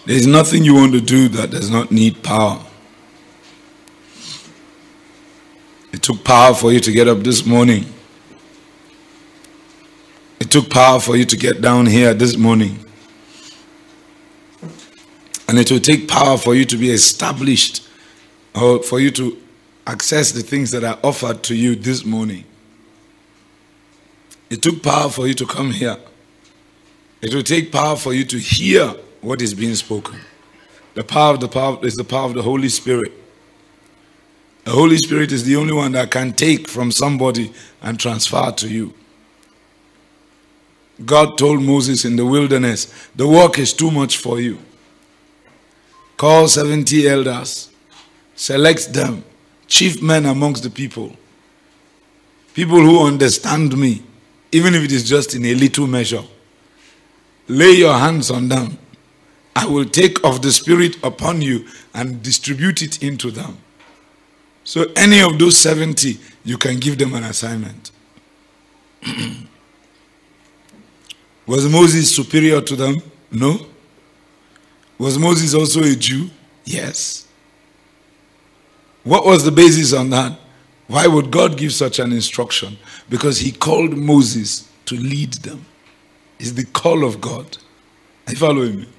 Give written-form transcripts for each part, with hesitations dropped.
There is nothing you want to do that does not need power. It took power for you to get up this morning. It took power for you to get down here this morning. And it will take power for you to be established, or for you to access the things that are offered to you this morning. It took power for you to come here. It will take power for you to hear what is being spoken. The power is the power of the Holy Spirit. The Holy Spirit is the only one that can take from somebody and transfer to you. God told Moses in the wilderness, the work is too much for you. Call 70 elders, select them, chief men amongst the people. People who understand me, even if it is just in a little measure. Lay your hands on them. I will take of the Spirit upon you and distribute it into them. So any of those 70, you can give them an assignment. Was Moses superior to them? No. Was Moses also a Jew? Yes. What was the basis on that? Why would God give such an instruction? Because he called Moses to lead them. It's the call of God. Are you following me?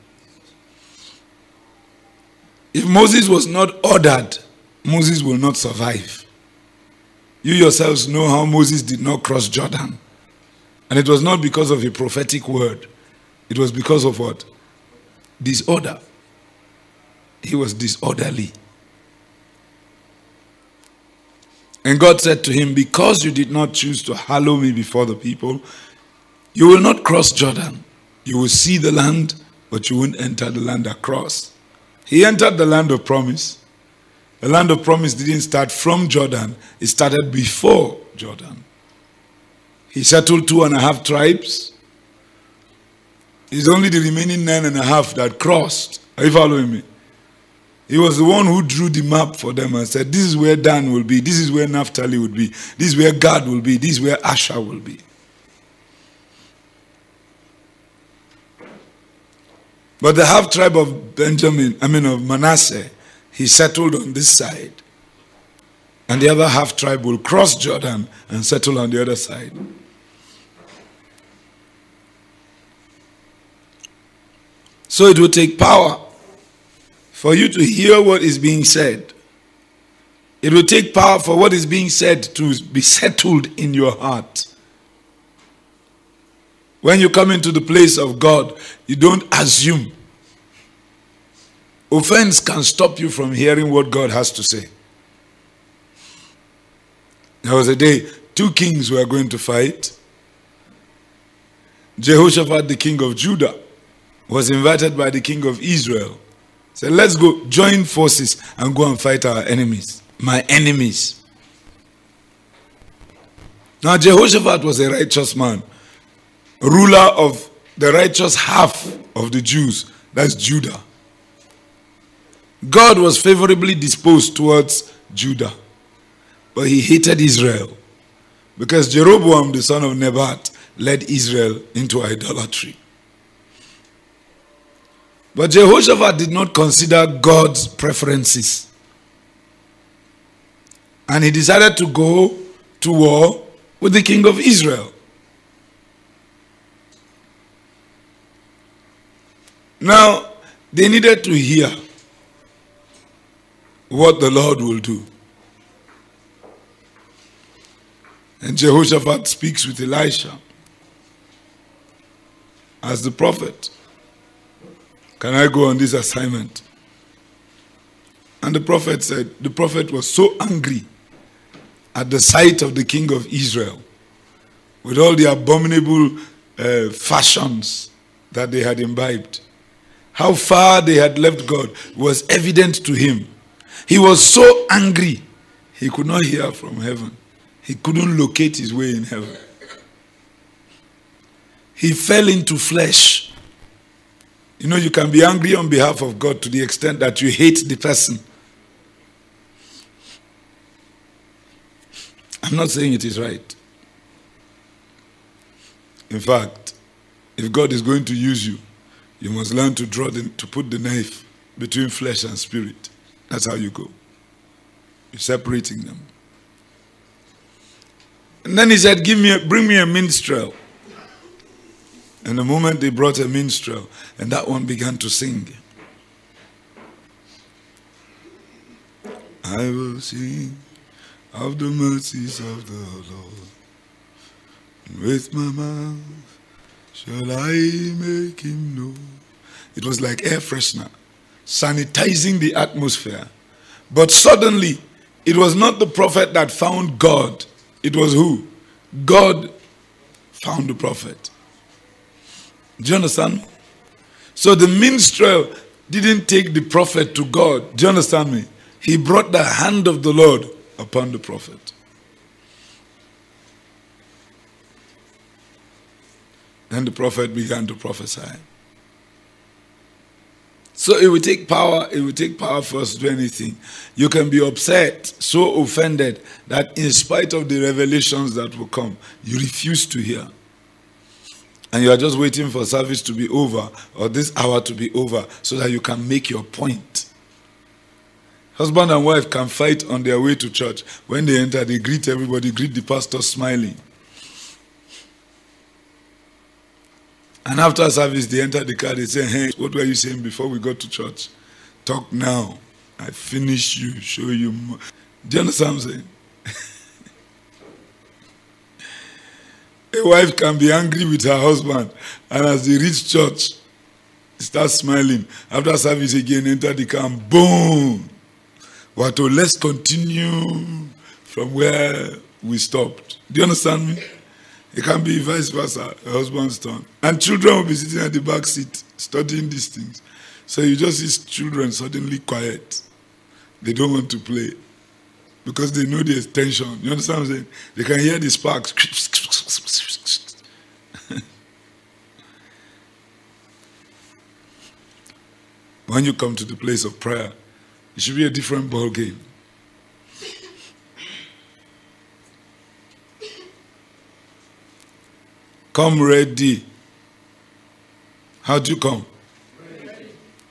If Moses was not ordered, Moses will not survive. You yourselves know how Moses did not cross Jordan. And it was not because of a prophetic word. It was because of what? Disorder. He was disorderly. And God said to him, because you did not choose to hallow me before the people, you will not cross Jordan. You will see the land, but you won't enter the land across. He entered the land of promise. The land of promise didn't start from Jordan. It started before Jordan. He settled 2.5 tribes. It's only the remaining 9.5 that crossed. Are you following me? He was the one who drew the map for them and said, this is where Dan will be. This is where Naphtali will be. This is where Gad will be. This is where Asher will be. But the half tribe of of Manasseh, he settled on this side. And the other half tribe will cross Jordan and settle on the other side. So it will take power for you to hear what is being said. It will take power for what is being said to be settled in your heart. When you come into the place of God, you don't assume. Offense can stop you from hearing what God has to say. There was a day, 2 kings were going to fight. Jehoshaphat, the king of Judah, was invited by the king of Israel. Said, let's go join forces and go and fight our enemies. My enemies. Now Jehoshaphat was a righteous man. Ruler of the righteous half of the Jews. That's Judah. God was favorably disposed towards Judah. But he hated Israel. Because Jeroboam, the son of Nebat, led Israel into idolatry. But Jehoshaphat did not consider God's preferences. And he decided to go to war with the king of Israel. Now, they needed to hear what the Lord will do. And Jehoshaphat speaks with Elisha as the prophet. Can I go on this assignment? And the prophet said, the prophet was so angry at the sight of the king of Israel with all the abominable fashions that they had imbibed. How far they had left God was evident to him. He was so angry, he could not hear from heaven. He couldn't locate his way in heaven. He fell into flesh. You know, you can be angry on behalf of God to the extent that you hate the person. I'm not saying it is right. In fact, if God is going to use you, You must learn to to put the knife between flesh and spirit. That's how you go. You're separating them. And then he said, bring me a minstrel. And the moment they brought a minstrel, and that one began to sing. I will sing of the mercies of the Lord. And with my mouth shall I make him know. It was like air freshener, sanitizing the atmosphere. But suddenly, it was not the prophet that found God. It was who? God found the prophet. Do you understand? So the minstrel didn't take the prophet to God. Do you understand me? He brought the hand of the Lord upon the prophet. Then the prophet began to prophesy. So it will take power. It will take power for us to do anything. You can be upset, so offended, that in spite of the revelations that will come, you refuse to hear. And you are just waiting for service to be over or this hour to be over so that you can make your point. Husband and wife can fight on their way to church. When they enter, they greet everybody, greet the pastor smiling. And after service, they enter the car, they say, hey, what were you saying before we got to church? Talk now. I finish you, show you more. Do you understand what I'm saying? A wife can be angry with her husband, and as they reach church, start smiling. After service again, enter the car, and boom! What? Let's continue from where we stopped. Do you understand me? It can be vice versa, a husband's turn. And children will be sitting at the back seat, studying these things. So you just see children suddenly quiet. They don't want to play. Because they know there's tension. You understand what I'm saying? They can hear the sparks. When you come to the place of prayer, it should be a different ball game. Come ready. How do you come? Ready.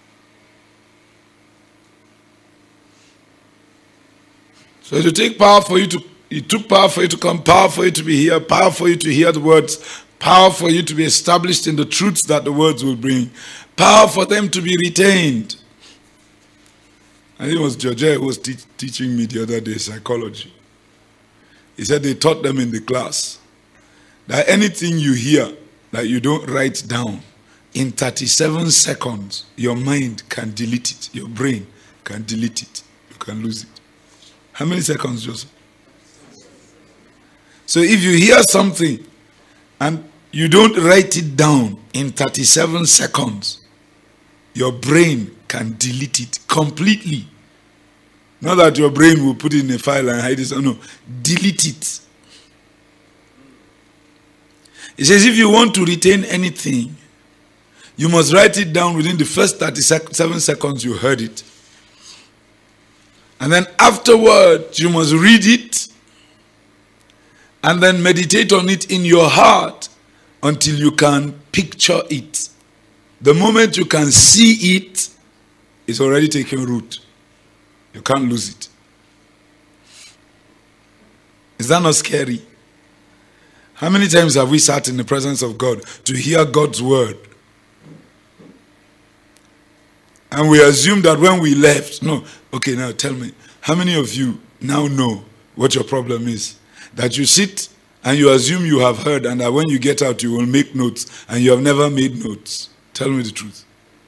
So it take power for you to. It took power for you to come, power for you to be here, power for you to hear the words, power for you to be established in the truths that the words will bring, power for them to be retained. And it was George who was teaching me the other day psychology. He said they taught them in the class that anything you hear that you don't write down, in 37 seconds, your mind can delete it. Your brain can delete it. You can lose it. How many seconds, Joseph? So if you hear something and you don't write it down in 37 seconds, your brain can delete it completely. Not that your brain will put it in a file and hide it. No, delete it. It says if you want to retain anything, you must write it down within the first 37 seconds you heard it. And then afterwards, you must read it and then meditate on it in your heart until you can picture it. The moment you can see it, it's already taken root. You can't lose it. Is that not scary? How many times have we sat in the presence of God to hear God's word? And we assume that when we left, no. Okay, now tell me, how many of you now know what your problem is? That you sit and you assume you have heard and that when you get out you will make notes and you have never made notes. Tell me the truth.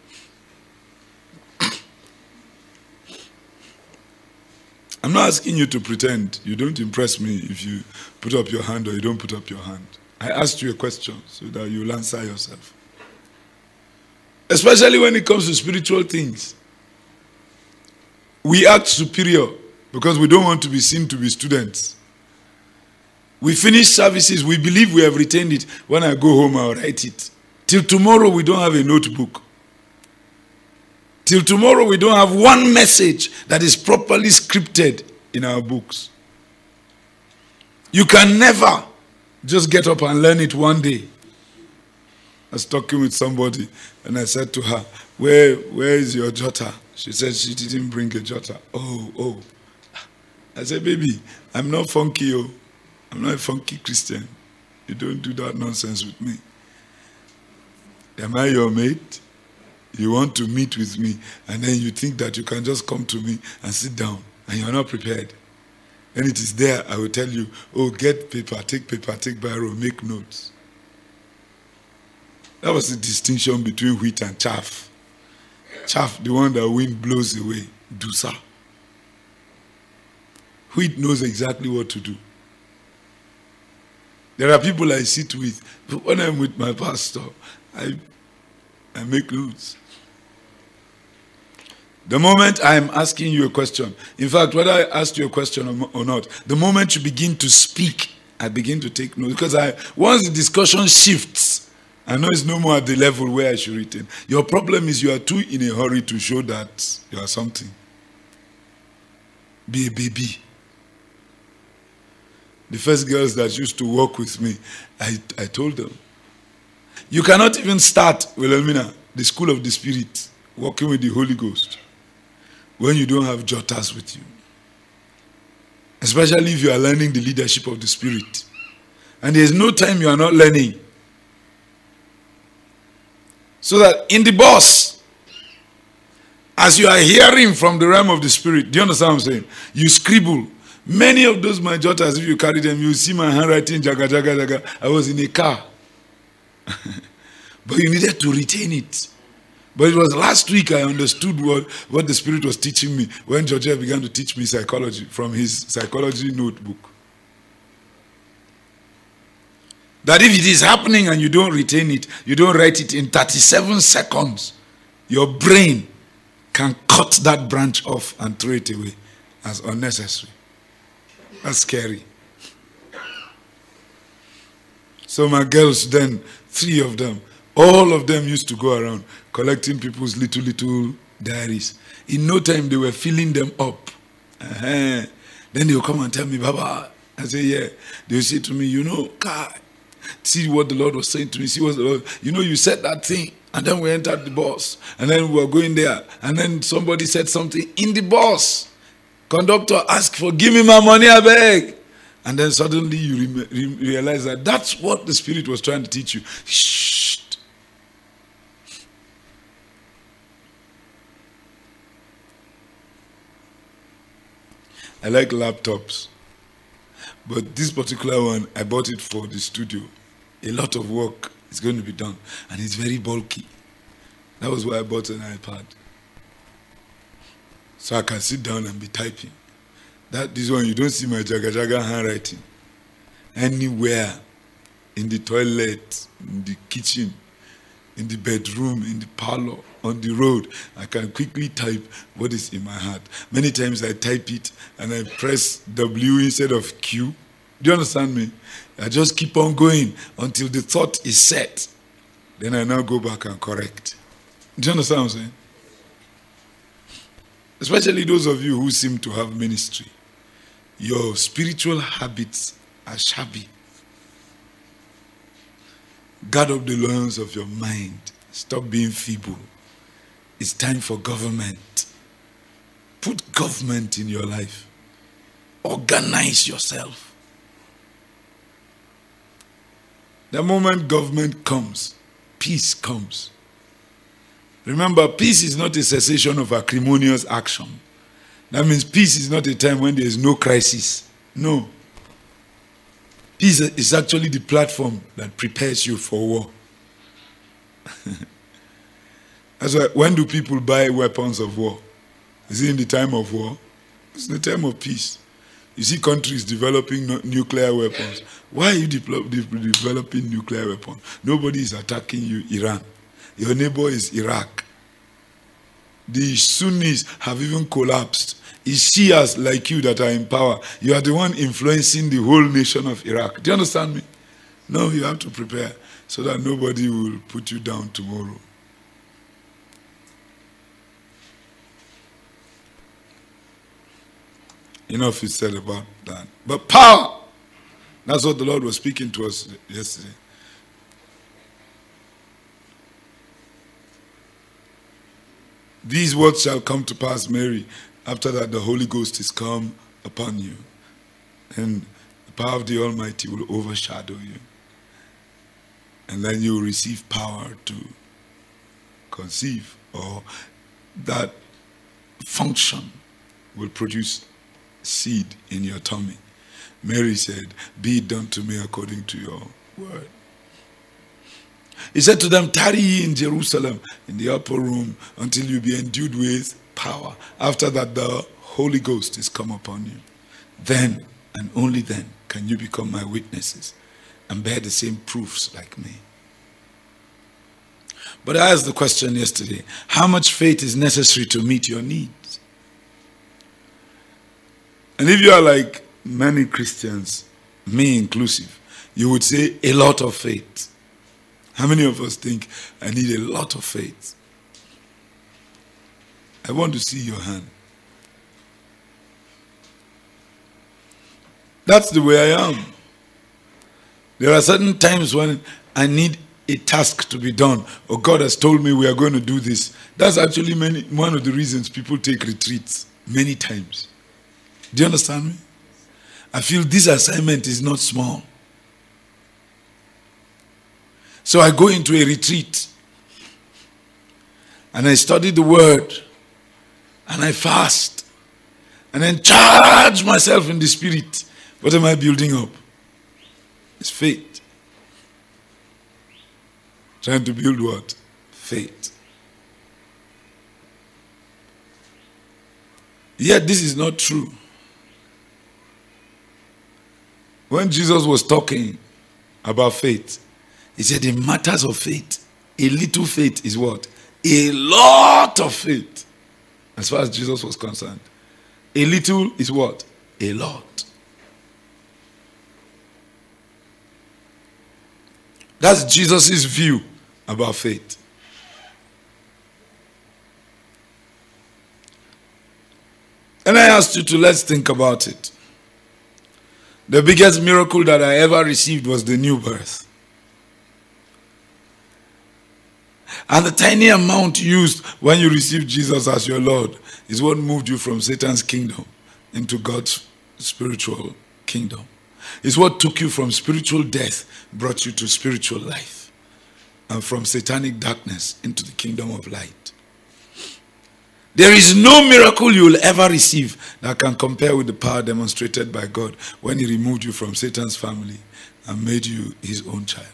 I'm not asking you to pretend. You don't impress me if you put up your hand or you don't put up your hand. I asked you a question so that you'll answer yourself. Especially when it comes to spiritual things. We act superior because we don't want to be seen to be students. We finish services, we believe we have retained it. When I go home, I'll write it. Till tomorrow, we don't have a notebook. Till tomorrow, we don't have one message that is properly scripted in our books. You can never just get up and learn it one day. I was talking with somebody and I said to her, where is your jotter? She said she didn't bring a jotter. Oh. I said, baby, I'm not funky, oh. I'm not a funky Christian. You don't do that nonsense with me. Am I your mate? You want to meet with me and then you think that you can just come to me and sit down and you're not prepared. When it is there, I will tell you, oh, get paper, take biro, make notes. That was the distinction between wheat and chaff. Chaff, the one that wind blows away, dusa. Wheat knows exactly what to do. There are people I sit with, but when I'm with my pastor, I make notes. The moment I'm asking you a question, in fact, whether I asked you a question or not, the moment you begin to speak, I begin to take notes. Because once the discussion shifts, I know it's no more at the level where I should retain. Your problem is you are too in a hurry to show that you are something. Be a baby. The first girls that used to work with me, I told them, you cannot even start, Wilhelmina, the school of the Spirit, working with the Holy Ghost, when you don't have jotters with you. Especially if you are learning the leadership of the Spirit. And there is no time you are not learning. So that in the bus, as you are hearing from the realm of the Spirit, do you understand what I'm saying? You scribble. Many of those my jotters, if you carry them, you see my handwriting, jaga, jaga, jaga. I was in a car. But you needed to retain it. But it was last week I understood what the Spirit was teaching me when George began to teach me psychology from his psychology notebook. That if it is happening and you don't retain it, you don't write it in 37 seconds, your brain can cut that branch off and throw it away as unnecessary. That's scary. So my girls then, 3 of them, all of them used to go around collecting people's little diaries. In no time, they were filling them up. Then they will come and tell me, Baba. I say, yeah. They will say to me, you know, God, see what the Lord was saying to me. See what the Lord, you know, you said that thing. And then we entered the bus. And then we were going there. And then somebody said something in the bus. Conductor asked for, give me my money, I beg. And then suddenly you realize that that's what the Spirit was trying to teach you. Shh. I like laptops. But this particular one, I bought it for the studio. A lot of work is going to be done. And it's very bulky. That was why I bought an iPad. So I can sit down and be typing. This one, you don't see my jaga handwriting. Anywhere, in the toilet, in the kitchen, in the bedroom, in the parlor, on the road, I can quickly type what is in my heart. Many times I type it and I press W instead of Q. Do you understand me? I just keep on going until the thought is set. Then I now go back and correct. Do you understand what I'm saying? Especially those of you who seem to have ministry. Your spiritual habits are shabby. Guard up the loins of your mind. Stop being feeble. It's time for government. Put government in your life. Organize yourself. The moment government comes, peace comes. Remember, peace is not a cessation of acrimonious action. That means peace is not a time when there is no crisis. No. Peace is actually the platform that prepares you for war. That's why, when do people buy weapons of war? Is it in the time of war? It's in the time of peace. You see countries developing nuclear weapons. Why are you developing nuclear weapons? Nobody is attacking you, Iran. Your neighbor is Iraq. The Sunnis have even collapsed. It's Shias like you that are in power. You are the one influencing the whole nation of Iraq. Do you understand me? No, you have to prepare so that nobody will put you down tomorrow. Enough is said about that. But power, that's what the Lord was speaking to us yesterday. These words shall come to pass, Mary. After that, the Holy Ghost is come upon you. And the power of the Almighty will overshadow you. And then you will receive power to conceive, or that function will produce seed in your tummy. Mary said, be it done to me according to your word. He said to them, tarry ye in Jerusalem in the upper room until you be endued with power. After that, the Holy Ghost is come upon you. Then and only then can you become my witnesses and bear the same proofs like me. But I asked the question yesterday, how much faith is necessary to meet your needs? And if you are like many Christians, me inclusive, you would say a lot of faith. How many of us think I need a lot of faith? I want to see your hand. That's the way I am. There are certain times when I need a task to be done, or God has told me we are going to do this. That's actually one of the reasons people take retreats many times. Do you understand me? I feel this assignment is not small. So I go into a retreat and I study the word and I fast and then charge myself in the spirit. What am I building up? It's faith. Trying to build what? Faith. Yet this is not true. When Jesus was talking about faith, he said in matters of faith, a little faith is what? A lot of faith. As far as Jesus was concerned. A little is what? A lot. That's Jesus' view about faith. And I asked you to let's think about it. The biggest miracle that I ever received was the new birth. And the tiny amount used when you received Jesus as your Lord is what moved you from Satan's kingdom into God's spiritual kingdom. It's what took you from spiritual death, brought you to spiritual life. And from satanic darkness into the kingdom of light. There is no miracle you will ever receive that can compare with the power demonstrated by God when he removed you from Satan's family and made you his own child.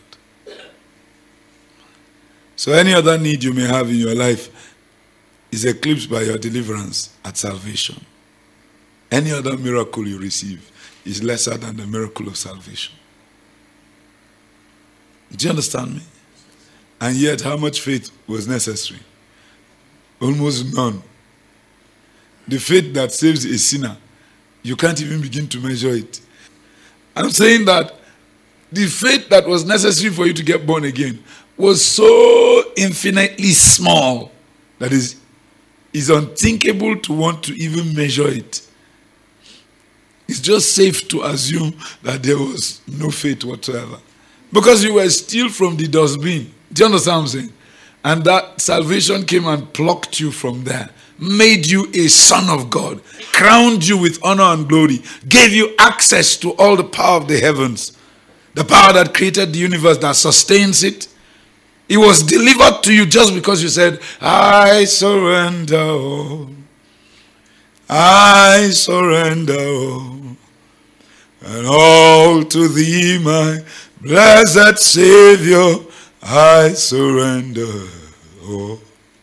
So any other need you may have in your life is eclipsed by your deliverance at salvation. Any other miracle you receive is lesser than the miracle of salvation. Do you understand me? And yet, how much faith was necessary? Almost none. The faith that saves a sinner, you can't even begin to measure it. I'm saying that the faith that was necessary for you to get born again was so infinitely small that is unthinkable to want to even measure it. It's just safe to assume that there was no faith whatsoever. Because you were still from the dustbin. Do you understand what I'm saying? And that salvation came and plucked you from there. Made you a son of God. Crowned you with honor and glory. Gave you access to all the power of the heavens. The power that created the universe, that sustains it. It was delivered to you just because you said, I surrender all. I surrender all. And all to thee, my blessed Savior, I surrender all.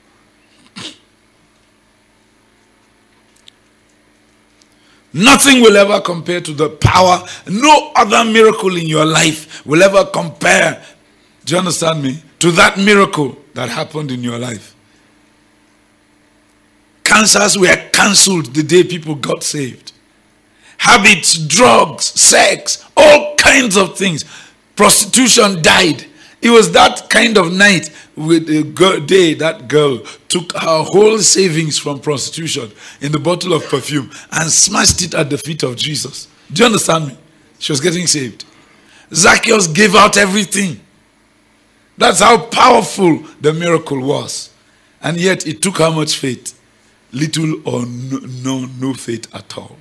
Nothing will ever compare to the power. No other miracle in your life will ever compare, do you understand me, to that miracle that happened in your life. Cancers were cancelled the day people got saved. Habits, drugs, sex, all kinds of things. Prostitution died. It was that kind of night with the day that girl took her whole savings from prostitution in the bottle of perfume and smashed it at the feet of Jesus. Do you understand me? She was getting saved. Zacchaeus gave out everything. That's how powerful the miracle was. And yet it took how much faith? Little or no faith at all.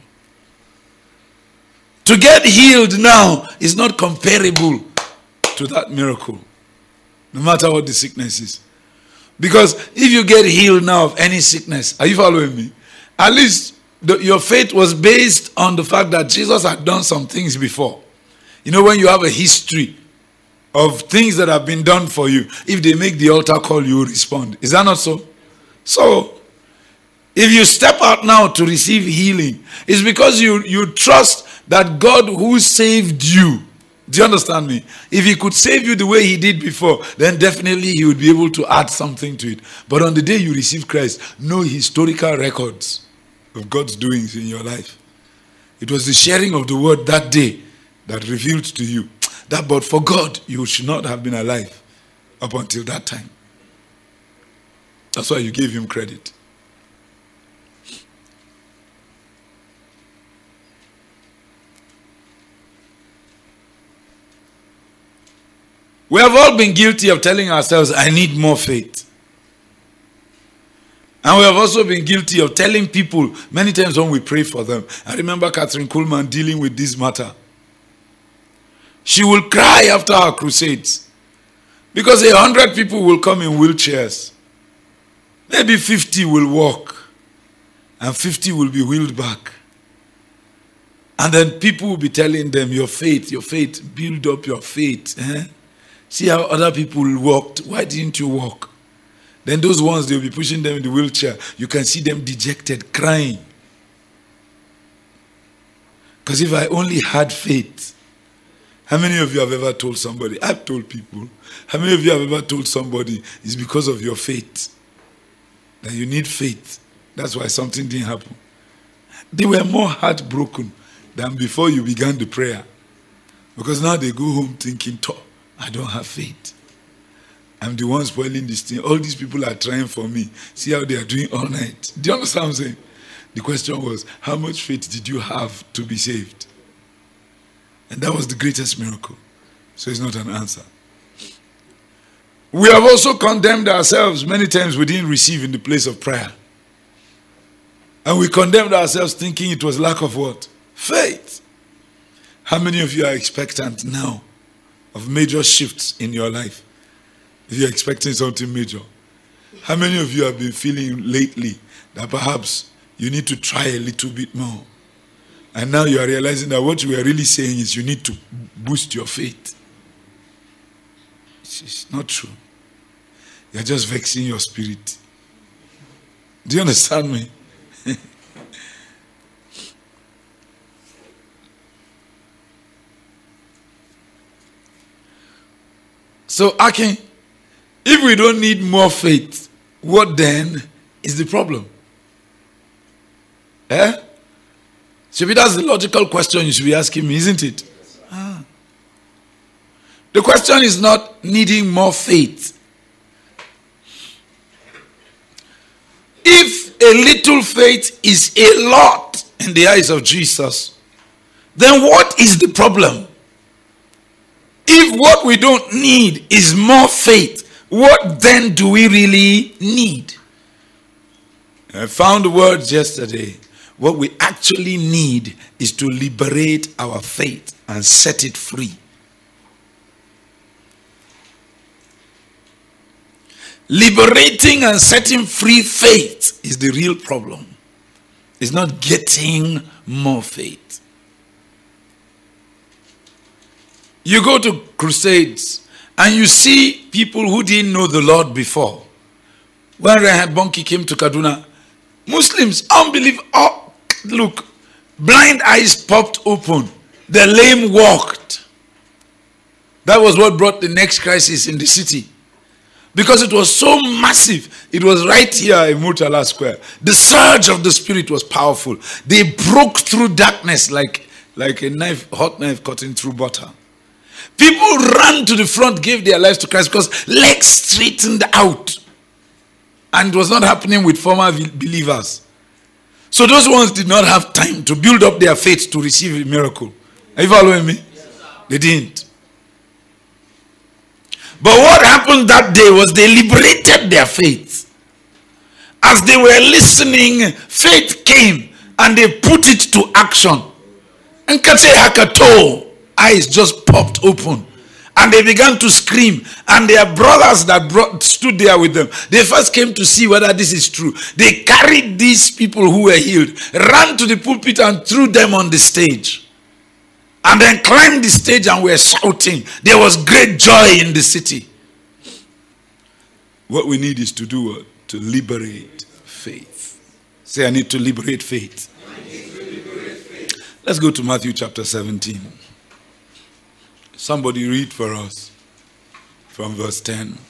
To get healed now is not comparable to that miracle, no matter what the sickness is. Because if you get healed now of any sickness, are you following me? At least your faith was based on the fact that Jesus had done some things before. You know, when you have a history of things that have been done for you, if they make the altar call, you will respond. Is that not so? So, if you step out now to receive healing, it's because you trust that God who saved you, do you understand me? If he could save you the way he did before, then definitely he would be able to add something to it. But on the day you receive Christ, no historical records of God's doings in your life. It was the sharing of the word that day that revealed to you that but for God, you should not have been alive up until that time. That's why you gave him credit. We have all been guilty of telling ourselves, I need more faith. And we have also been guilty of telling people many times when we pray for them. I remember Catherine Kuhlman dealing with this matter. She will cry after our crusades because 100 people will come in wheelchairs. Maybe 50 will walk and 50 will be wheeled back. And then people will be telling them, your faith, build up your faith. See how other people walked. Why didn't you walk? Then those ones, they'll be pushing them in the wheelchair. You can see them dejected, crying. Because if I only had faith. How many of you have ever told somebody? I've told people. How many of you have ever told somebody it's because of your faith? That you need faith. That's why something didn't happen. They were more heartbroken than before you began the prayer. Because now they go home thinking, I don't have faith. I'm the one spoiling this thing. All these people are trying for me. See how they are doing all night. Do you understand what I'm saying? The question was, how much faith did you have to be saved? And that was the greatest miracle. So it's not an answer. We have also condemned ourselves many times we didn't receive in the place of prayer. And we condemned ourselves thinking it was lack of what? Faith. How many of you are expectant now of major shifts in your life? If you're expecting something major. How many of you have been feeling lately that perhaps you need to try a little bit more? And now you are realizing that what you were really saying is you need to boost your faith. It's not true. You're just vexing your spirit. Do you understand me? So, Akin, if we don't need more faith, what then is the problem? Maybe that's the logical question you should be asking me, isn't it? The question is not needing more faith. If a little faith is a lot in the eyes of Jesus, then what is the problem? If what we don't need is more faith, what then do we really need? I found words yesterday. What we actually need is to liberate our faith and set it free. Liberating and setting free faith is the real problem. It's not getting more faith. You go to crusades and you see people who didn't know the Lord before. When Reinhard Bonnke came to Kaduna, Muslims, unbelievable. Oh, look, blind eyes popped open. The lame walked. That was what brought the next crisis in the city. Because it was so massive. It was right here in Murtala Square. The surge of the Spirit was powerful. They broke through darkness like a knife, hot knife cutting through butter. People ran to the front, gave their lives to Christ because legs straightened out. And it was not happening with former believers. So those ones did not have time to build up their faith to receive a miracle. Are you following me? Yes, they didn't. But what happened that day was they liberated their faith. As they were listening, faith came and they put it to action. And Kate Hakato, eyes just popped open. And they began to scream. And their brothers that stood there with them, they first came to see whether this is true. They carried these people who were healed, ran to the pulpit and threw them on the stage. And then climbed the stage and were shouting. There was great joy in the city. What we need is to do what? To liberate faith. Say, I need to liberate faith. Let's go to Matthew chapter 17. Somebody read for us from verse 10. And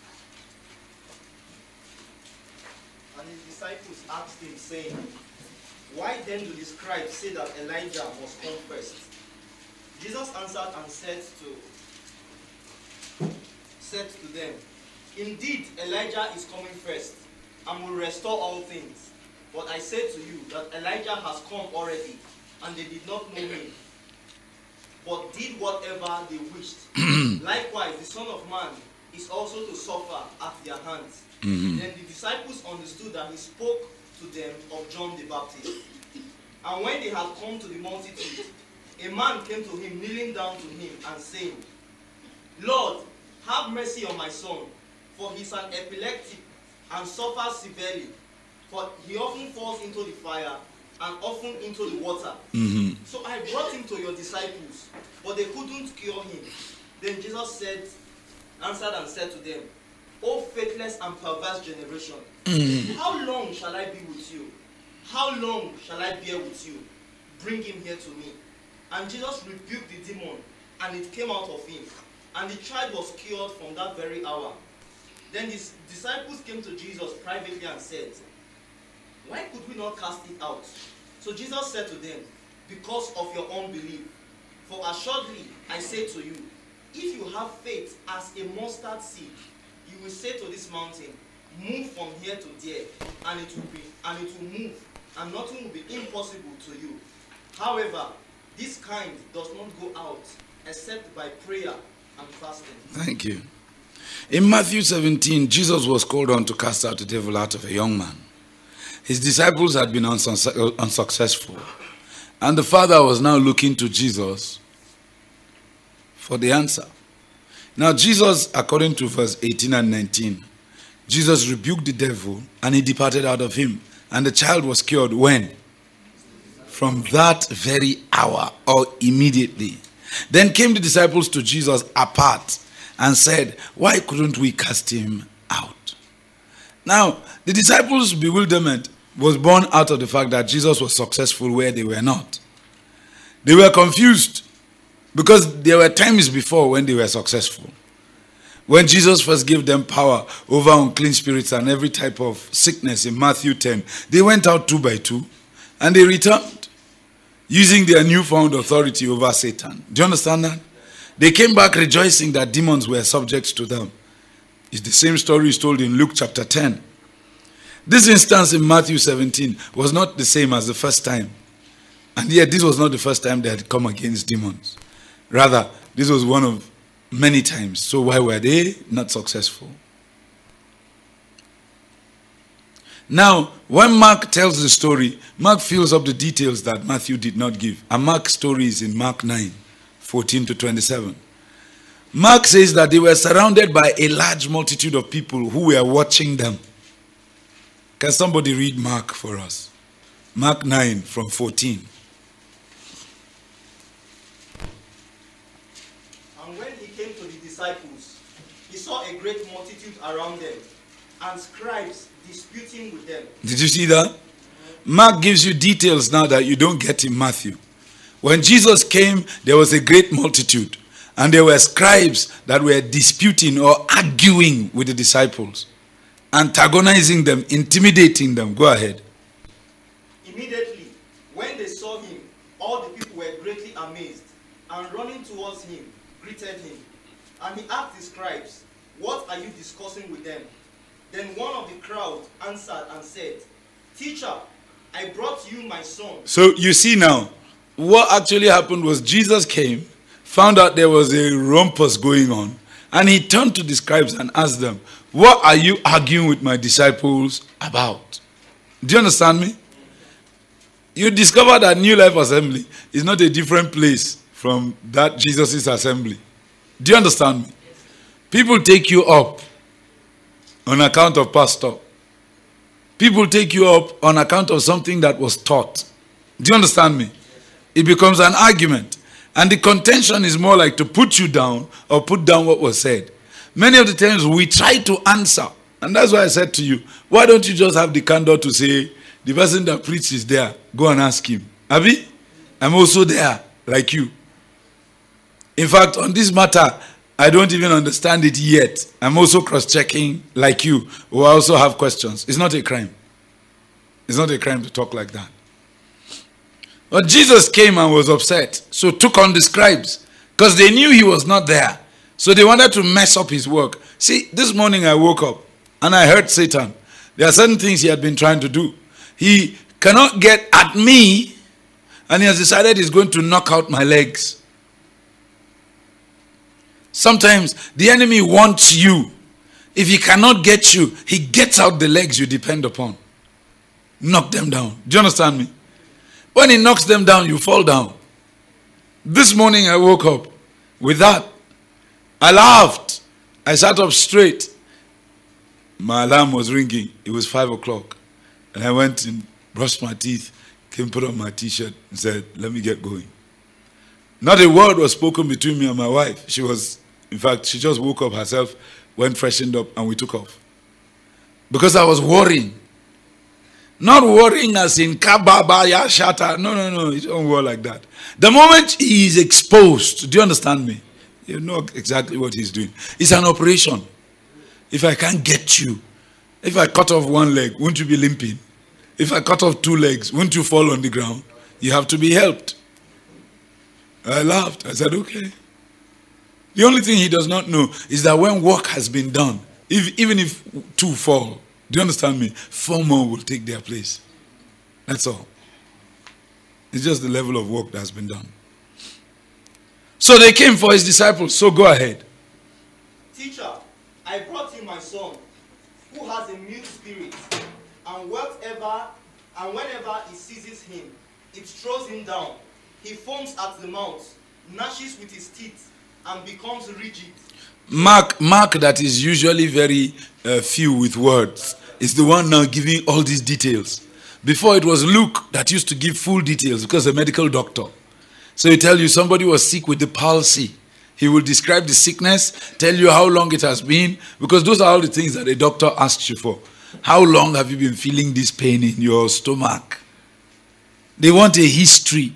his disciples asked him, saying, Why then do the scribes say that Elijah must come first? Jesus answered and said to them, Indeed, Elijah is coming first, and will restore all things. But I say to you that Elijah has come already, and they did not know him, but did whatever they wished. Likewise, the Son of Man is also to suffer at their hands. Then the disciples understood that he spoke to them of John the Baptist. And when they had come to the multitude, a man came to him, kneeling down to him, and saying, Lord, have mercy on my son, for he is an epileptic and suffers severely. For he often falls into the fire and often into the water. So I brought him to your disciples, but they couldn't cure him. Then Jesus answered and said to them, O faithless and perverse generation, how long shall I be with you? How long shall I bear with you? Bring him here to me. And Jesus rebuked the demon, and it came out of him. And the child was cured from that very hour. Then his disciples came to Jesus privately and said, Why could we not cast it out? So Jesus said to them, Because of your unbelief. For assuredly I say to you, if you have faith as a mustard seed, you will say to this mountain, Move from here to there, and it will move, and nothing will be impossible to you. However, this kind does not go out except by prayer and fasting. Thank you. In Matthew 17, Jesus was called on to cast out the devil out of a young man. His disciples had been unsuccessful. And the Father was now looking to Jesus for the answer. Now Jesus, according to verse 18 and 19, Jesus rebuked the devil and he departed out of him. And the child was cured when? From that very hour or immediately. Then came the disciples to Jesus apart and said, Why couldn't we cast him out? Now, the disciples' bewilderment was born out of the fact that Jesus was successful where they were not. They were confused because there were times before when they were successful. When Jesus first gave them power over unclean spirits and every type of sickness in Matthew 10, they went out 2 by 2 and they returned using their newfound authority over Satan. Do you understand that? They came back rejoicing that demons were subject to them. It's the same story is told in Luke chapter 10. This instance in Matthew 17 was not the same as the first time. And yet this was not the first time they had come against demons. Rather, this was one of many times. So why were they not successful? Now, when Mark tells the story, Mark fills up the details that Matthew did not give. And Mark's story is in Mark 9, 14 to 27. Mark says that they were surrounded by a large multitude of people who were watching them. Can somebody read Mark for us? Mark 9 from 14. And when he came to the disciples, he saw a great multitude around them, and scribes disputing with them. Did you see that? Mark gives you details now that you don't get in Matthew. When Jesus came, there was a great multitude. And there were scribes that were disputing or arguing with the disciples. Antagonizing them, intimidating them. Go ahead. Immediately, when they saw him, all the people were greatly amazed, and running towards him, greeted him. And he asked the scribes, What are you discussing with them? Then one of the crowd answered and said, Teacher, I brought you my son. So you see now, what actually happened was Jesus came, found out there was a rumpus going on, And he turned to the scribes and asked them, what are you arguing with my disciples about? Do you understand me? You discover that New Life Assembly is not a different place from that Jesus' assembly. Do you understand me? People take you up on account of pastor. People take you up on account of something that was taught. Do you understand me? It becomes an argument. And the contention is more like to put you down or put down what was said. Many of the times we try to answer. And that's why I said to you, why don't you just have the candor to say, the person that preached is there. Go and ask him. Abi, I'm also there, like you. In fact, on this matter, I don't even understand it yet. I'm also cross-checking, like you, who also have questions. It's not a crime. It's not a crime to talk like that. But Jesus came and was upset, so took on the scribes, because they knew he was not there. So they wanted to mess up his work. See, this morning I woke up, and I heard Satan. There are certain things he had been trying to do. He cannot get at me, and he has decided he's going to knock out my legs. Sometimes the enemy wants you. If he cannot get you, he gets out the legs you depend upon. Knock them down. Do you understand me? When he knocks them down, you fall down. This morning I woke up with that. I laughed. I sat up straight. My alarm was ringing. It was 5 o'clock. And I went and brushed my teeth, came put on my t-shirt and said, let me get going. Not a word was spoken between me and my wife. She was, in fact, she just woke up herself, went freshened up, and we took off. Because I was worrying. Not worrying as in kababa, ya shata. No. It don't work like that. The moment he is exposed, do you understand me? You know exactly what he's doing. It's an operation. If I can't get you, if I cut off one leg, won't you be limping? If I cut off 2 legs, won't you fall on the ground? You have to be helped. I laughed. I said, okay. The only thing he does not know is that when work has been done, even if 2 fall, do you understand me? 4 more will take their place. That's all. It's just the level of work that has been done. So they came for his disciples. So go ahead. Teacher, I brought you my son, who has a mute spirit, and whenever he seizes him, it throws him down. He foams at the mouth, gnashes with his teeth, and becomes rigid. Mark that is usually very few with words, is the one now giving all these details. Before it was Luke that used to give full details because a medical doctor. So he tell you somebody was sick with the palsy. He will describe the sickness, tell you how long it has been, because those are all the things that a doctor asks you for. How long have you been feeling this pain in your stomach? They want a history.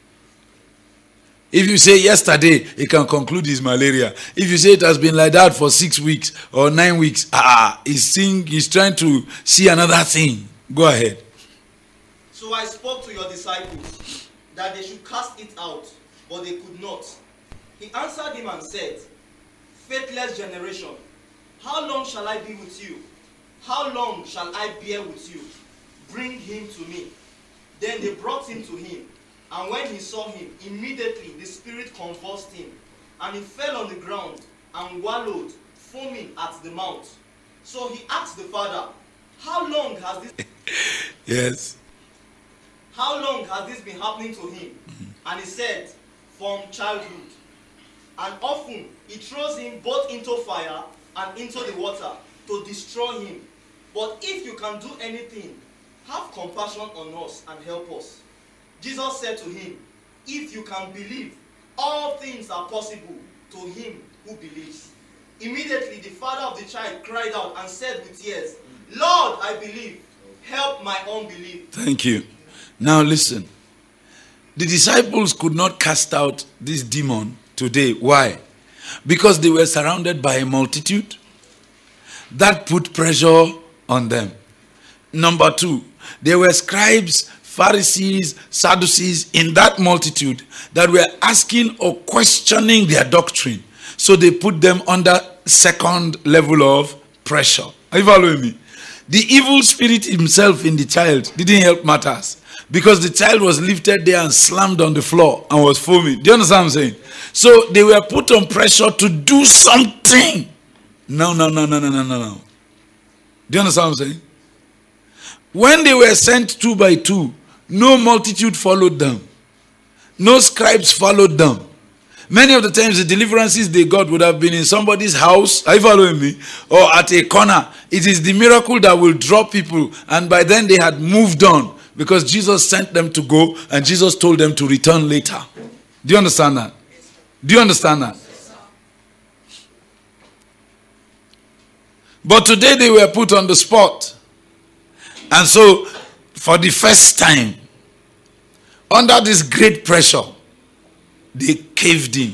If you say yesterday, he can conclude it's malaria. If you say it has been like that for 6 weeks or 9 weeks, he's trying to see another thing. Go ahead. So I spoke to your disciples that they should cast it out, but they could not. He answered him and said, faithless generation, how long shall I be with you? How long shall I bear with you? Bring him to me. Then they brought him to him. And when he saw him, immediately the spirit convulsed him, and he fell on the ground and wallowed, foaming at the mouth. So he asked the father, how long has this Yes. How long has this been happening to him? And he said, from childhood. And often he throws him both into fire and into the water to destroy him. But if you can do anything, have compassion on us and help us. Jesus said to him, if you can believe, all things are possible to him who believes. Immediately the father of the child cried out and said with tears, Lord, I believe, help my unbelief. Thank you. Now listen. The disciples could not cast out this demon today. Why? Because they were surrounded by a multitude. That put pressure on them. Number 2, there were scribes, Pharisees, Sadducees in that multitude that were asking or questioning their doctrine. So they put them under second level of pressure. Are you following me? The evil spirit himself in the child didn't help matters, because the child was lifted there and slammed on the floor and was foaming. Do you understand what I'm saying? So they were put on pressure to do something. No. Do you understand what I'm saying? When they were sent 2 by 2, no multitude followed them. No scribes followed them. Many of the times the deliverances they got would have been in somebody's house, are you following me? Or at a corner. It is the miracle that will draw people. And by then they had moved on because Jesus sent them to go and Jesus told them to return later. Do you understand that? Do you understand that? But today they were put on the spot. And so for the first time, under this great pressure, they caved in.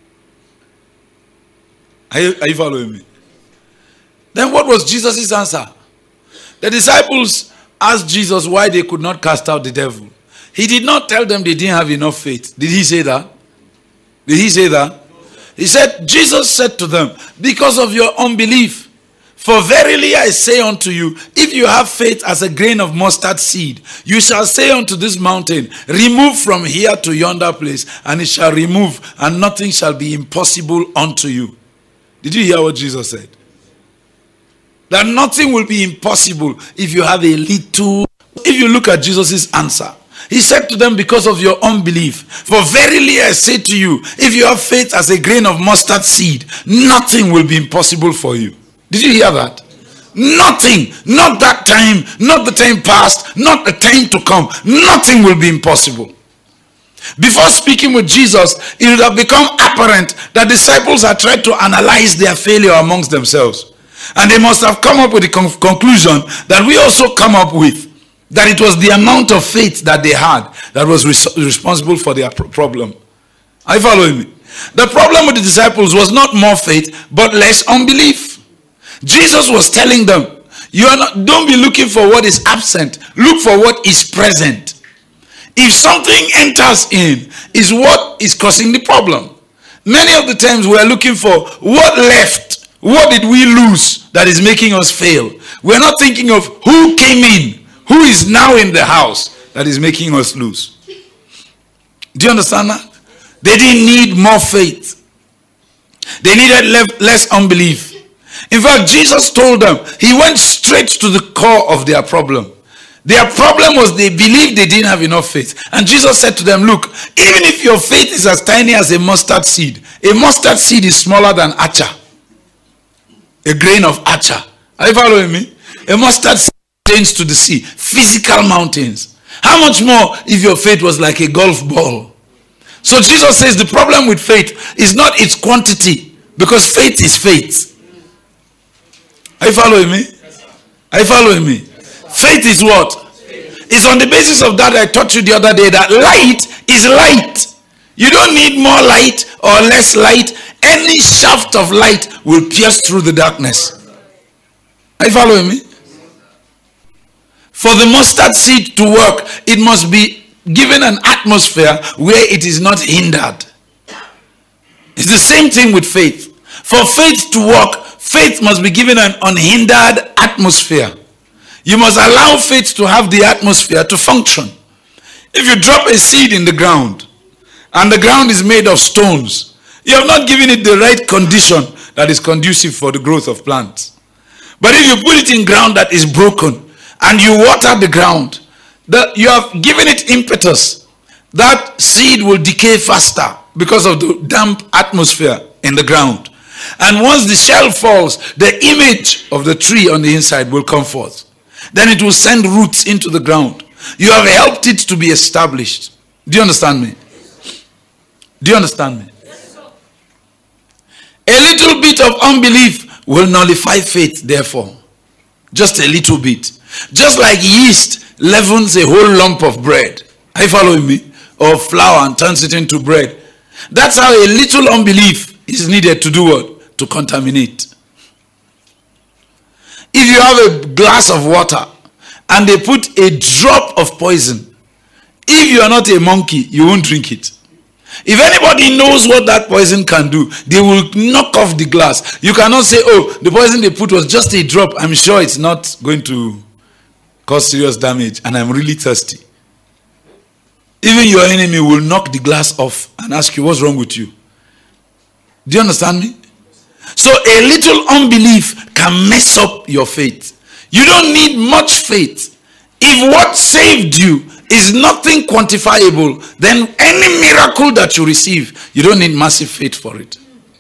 Are you following me? Then what was Jesus' answer? The disciples asked Jesus why they could not cast out the devil. He did not tell them they didn't have enough faith. Did he say that? Did he say that? He said, Jesus said to them, because of your unbelief. For verily I say unto you, if you have faith as a grain of mustard seed, you shall say unto this mountain, remove from here to yonder place, and it shall remove, and nothing shall be impossible unto you. Did you hear what Jesus said? That nothing will be impossible if you have a little. If you look at Jesus' answer, he said to them, because of your unbelief. For verily I say to you, if you have faith as a grain of mustard seed, nothing will be impossible for you. Did you hear that? Nothing. Not that time. Not the time past. Not the time to come. Nothing will be impossible. Before speaking with Jesus, it would have become apparent that disciples had tried to analyze their failure amongst themselves. And they must have come up with the conclusion that we also come up with. That it was the amount of faith that they had that was responsible for their problem. Are you following me? The problem with the disciples was not more faith, but less unbelief. Jesus was telling them, don't be looking for what is absent. Look for what is present. If something enters in, is what is causing the problem. Many of the times we are looking for what left. What did we lose that is making us fail? We're not thinking of who came in, who is now in the house that is making us lose. Do you understand that? They didn't need more faith. They needed less unbelief. In fact, Jesus told them, he went straight to the core of their problem. Their problem was they believed they didn't have enough faith. And Jesus said to them, look, even if your faith is as tiny as a mustard seed is smaller than acha. A grain of acha. Are you following me? A mustard seed changes to the sea. Physical mountains. How much more if your faith was like a golf ball? So Jesus says the problem with faith is not its quantity, because faith is faith. Are you following me? Are you following me? Faith is what? It's on the basis of that I taught you the other day that light is light. You don't need more light or less light. Any shaft of light will pierce through the darkness. Are you following me? For the mustard seed to work, it must be given an atmosphere where it is not hindered. It's the same thing with faith. For faith to work, faith must be given an unhindered atmosphere. You must allow faith to have the atmosphere to function. If you drop a seed in the ground and the ground is made of stones, you have not given it the right condition that is conducive for the growth of plants. But if you put it in ground that is broken and you water the ground, you have given it impetus. That seed will decay faster because of the damp atmosphere in the ground. And once the shell falls, the image of the tree on the inside will come forth. Then it will send roots into the ground. You have helped it to be established. Do you understand me? Do you understand me? A little bit of unbelief will nullify faith, therefore. Just a little bit. Just like yeast leavens a whole lump of bread. Are you following me? Or flour and turns it into bread. That's how a little unbelief is needed to do what? To contaminate. If you have a glass of water and they put a drop of poison, if you are not a monkey, you won't drink it. If anybody knows what that poison can do, they will knock off the glass. You cannot say, oh, the poison they put was just a drop. I'm sure it's not going to cause serious damage and I'm really thirsty. Even your enemy will knock the glass off and ask you, what's wrong with you? Do you understand me? So a little unbelief can mess up your faith. You don't need much faith. If what saved you is nothing quantifiable, then any miracle that you receive, you don't need massive faith for it.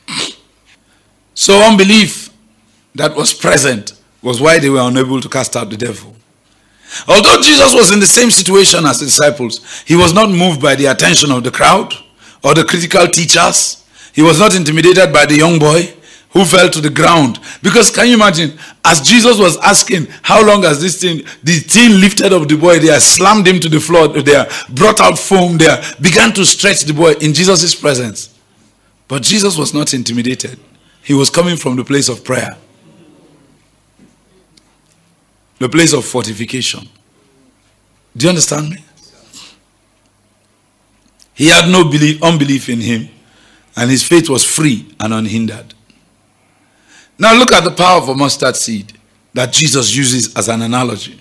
So unbelief that was present was why they were unable to cast out the devil. Although Jesus was in the same situation as the disciples, he was not moved by the attention of the crowd or the critical teachers. He was not intimidated by the young boy who fell to the ground. Because can you imagine, as Jesus was asking, how long has this thing, the thing lifted up the boy there, slammed him to the floor there, brought out foam there, began to stretch the boy in Jesus' presence. But Jesus was not intimidated. He was coming from the place of prayer. The place of fortification. Do you understand me? He had no unbelief in him, and his faith was free and unhindered. Now look at the power of a mustard seed that Jesus uses as an analogy.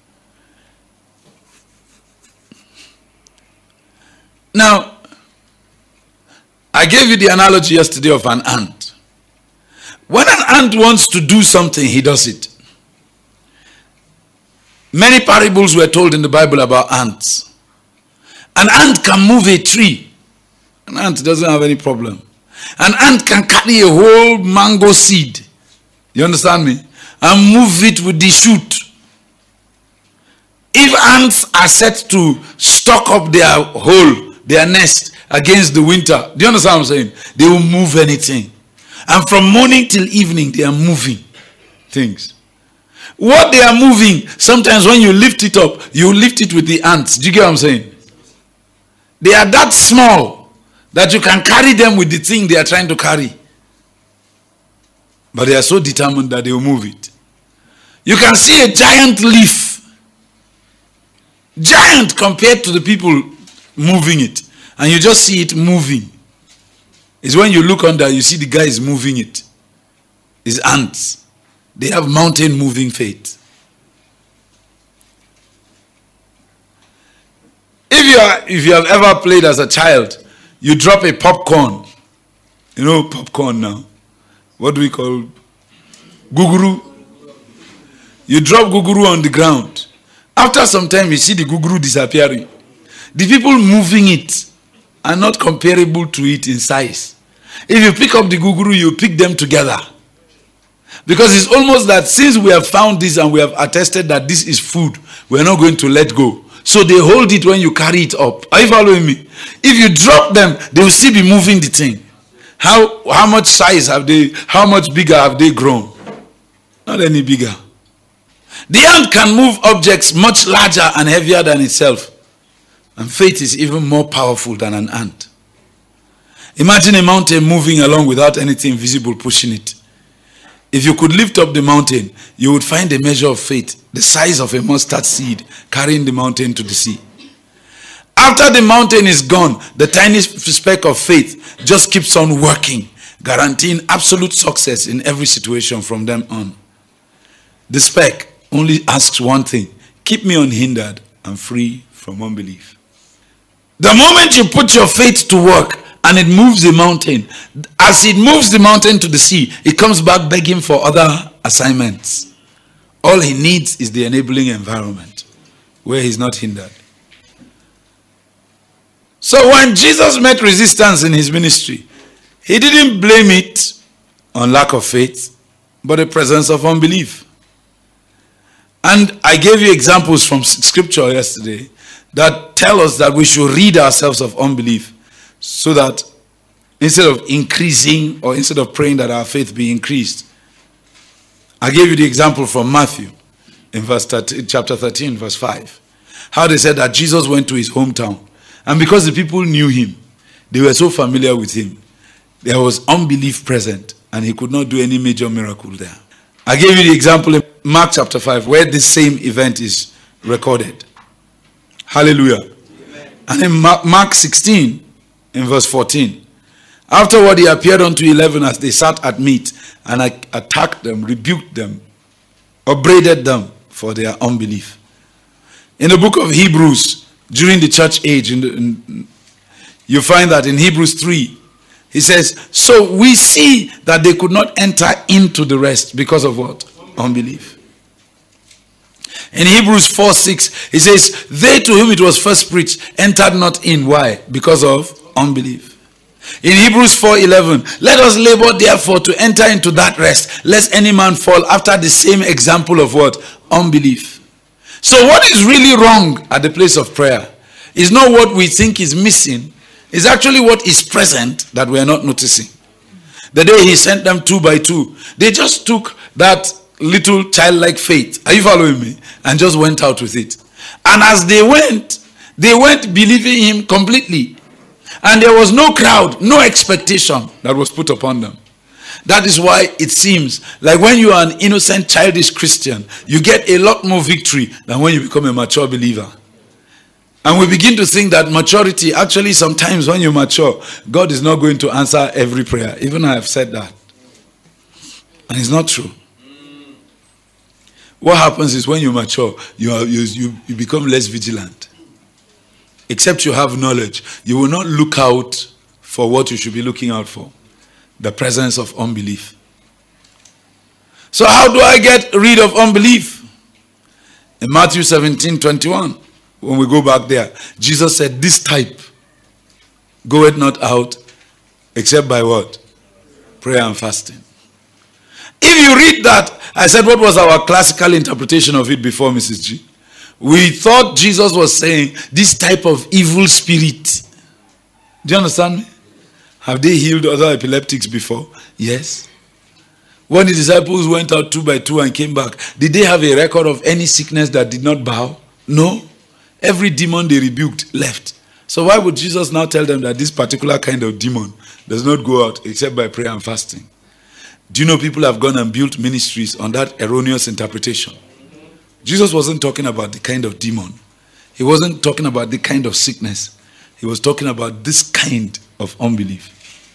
Now, I gave you the analogy yesterday of an ant. When an ant wants to do something, he does it. Many parables were told in the Bible about ants. An ant can move a tree. An ant doesn't have any problem. An ant can carry a whole mango seed. You understand me? And move it with the shoot. If ants are set to stock up their hole, their nest against the winter, do you understand what I'm saying? They will move anything. And from morning till evening, they are moving things. What they are moving, sometimes when you lift it up, you lift it with the ants. Do you get what I'm saying? They are that small that you can carry them with the thing they are trying to carry. But they are so determined that they will move it. You can see a giant leaf. Giant compared to the people moving it. And you just see it moving. It's when you look under, you see the guy is moving it. It's ants. They have mountain moving faith. If you have ever played as a child, you drop a popcorn. You know popcorn now. What do we call guguru? You drop guguru on the ground. After some time, you see the guguru disappearing. The people moving it are not comparable to it in size. If you pick up the guguru, you pick them together. Because it's almost that since we have found this and we have attested that this is food, we're not going to let go. So they hold it when you carry it up. Are you following me? If you drop them, they will still be moving the thing. How much size have they, how much bigger have they grown? Not any bigger. The ant can move objects much larger and heavier than itself. And faith is even more powerful than an ant. Imagine a mountain moving along without anything visible pushing it. If you could lift up the mountain, you would find a measure of faith, the size of a mustard seed, carrying the mountain to the sea. After the mountain is gone, the tiny speck of faith just keeps on working, guaranteeing absolute success in every situation from then on. The speck only asks one thing: keep me unhindered and free from unbelief. The moment you put your faith to work and it moves the mountain, as it moves the mountain to the sea, it comes back begging for other assignments. All he needs is the enabling environment where he's not hindered. So when Jesus met resistance in his ministry, he didn't blame it on lack of faith, but the presence of unbelief. And I gave you examples from scripture yesterday that tell us that we should rid ourselves of unbelief, so that instead of increasing, or instead of praying that our faith be increased. I gave you the example from Matthew in chapter 13, verse 5. How they said that Jesus went to his hometown. And because the people knew him, they were so familiar with him, there was unbelief present, and he could not do any major miracle there. I gave you the example in Mark chapter 5, where this same event is recorded. Hallelujah. Amen. And in Mark 16, in verse 14, afterward he appeared unto 11 as they sat at meat, and attacked them, rebuked them, upbraided them for their unbelief. In the book of Hebrews, during the church age. You find that in Hebrews 3, he says, so we see that they could not enter into the rest because of what? Unbelief. In Hebrews 4:6, he says, they to whom it was first preached entered not in. Why? Because of unbelief. In Hebrews 4:11, let us labor therefore to enter into that rest, lest any man fall after the same example of what? Unbelief. So what is really wrong at the place of prayer is not what we think is missing. It's actually what is present that we are not noticing. The day he sent them 2 by 2, they just took that little childlike faith. Are you following me? And just went out with it. And as they went believing him completely. And there was no crowd, no expectation that was put upon them. That is why it seems like when you are an innocent, childish Christian, you get a lot more victory than when you become a mature believer. And we begin to think that maturity, actually sometimes when you mature, God is not going to answer every prayer. Even I have said that. And it's not true. What happens is when you mature, you become less vigilant. Except you have knowledge, you will not look out for what you should be looking out for. The presence of unbelief. So how do I get rid of unbelief? In Matthew 17:21, when we go back there, Jesus said, this type goeth not out except by what? Prayer and fasting. If you read that, I said, what was our classical interpretation of it before, Mrs. G? We thought Jesus was saying this type of evil spirit. Do you understand me? Have they healed other epileptics before? Yes. When the disciples went out 2 by 2 and came back, did they have a record of any sickness that did not bow? No. Every demon they rebuked left. So why would Jesus now tell them that this particular kind of demon does not go out except by prayer and fasting? Do you know people have gone and built ministries on that erroneous interpretation? Jesus wasn't talking about the kind of demon. He wasn't talking about the kind of sickness. He was talking about this kind of unbelief.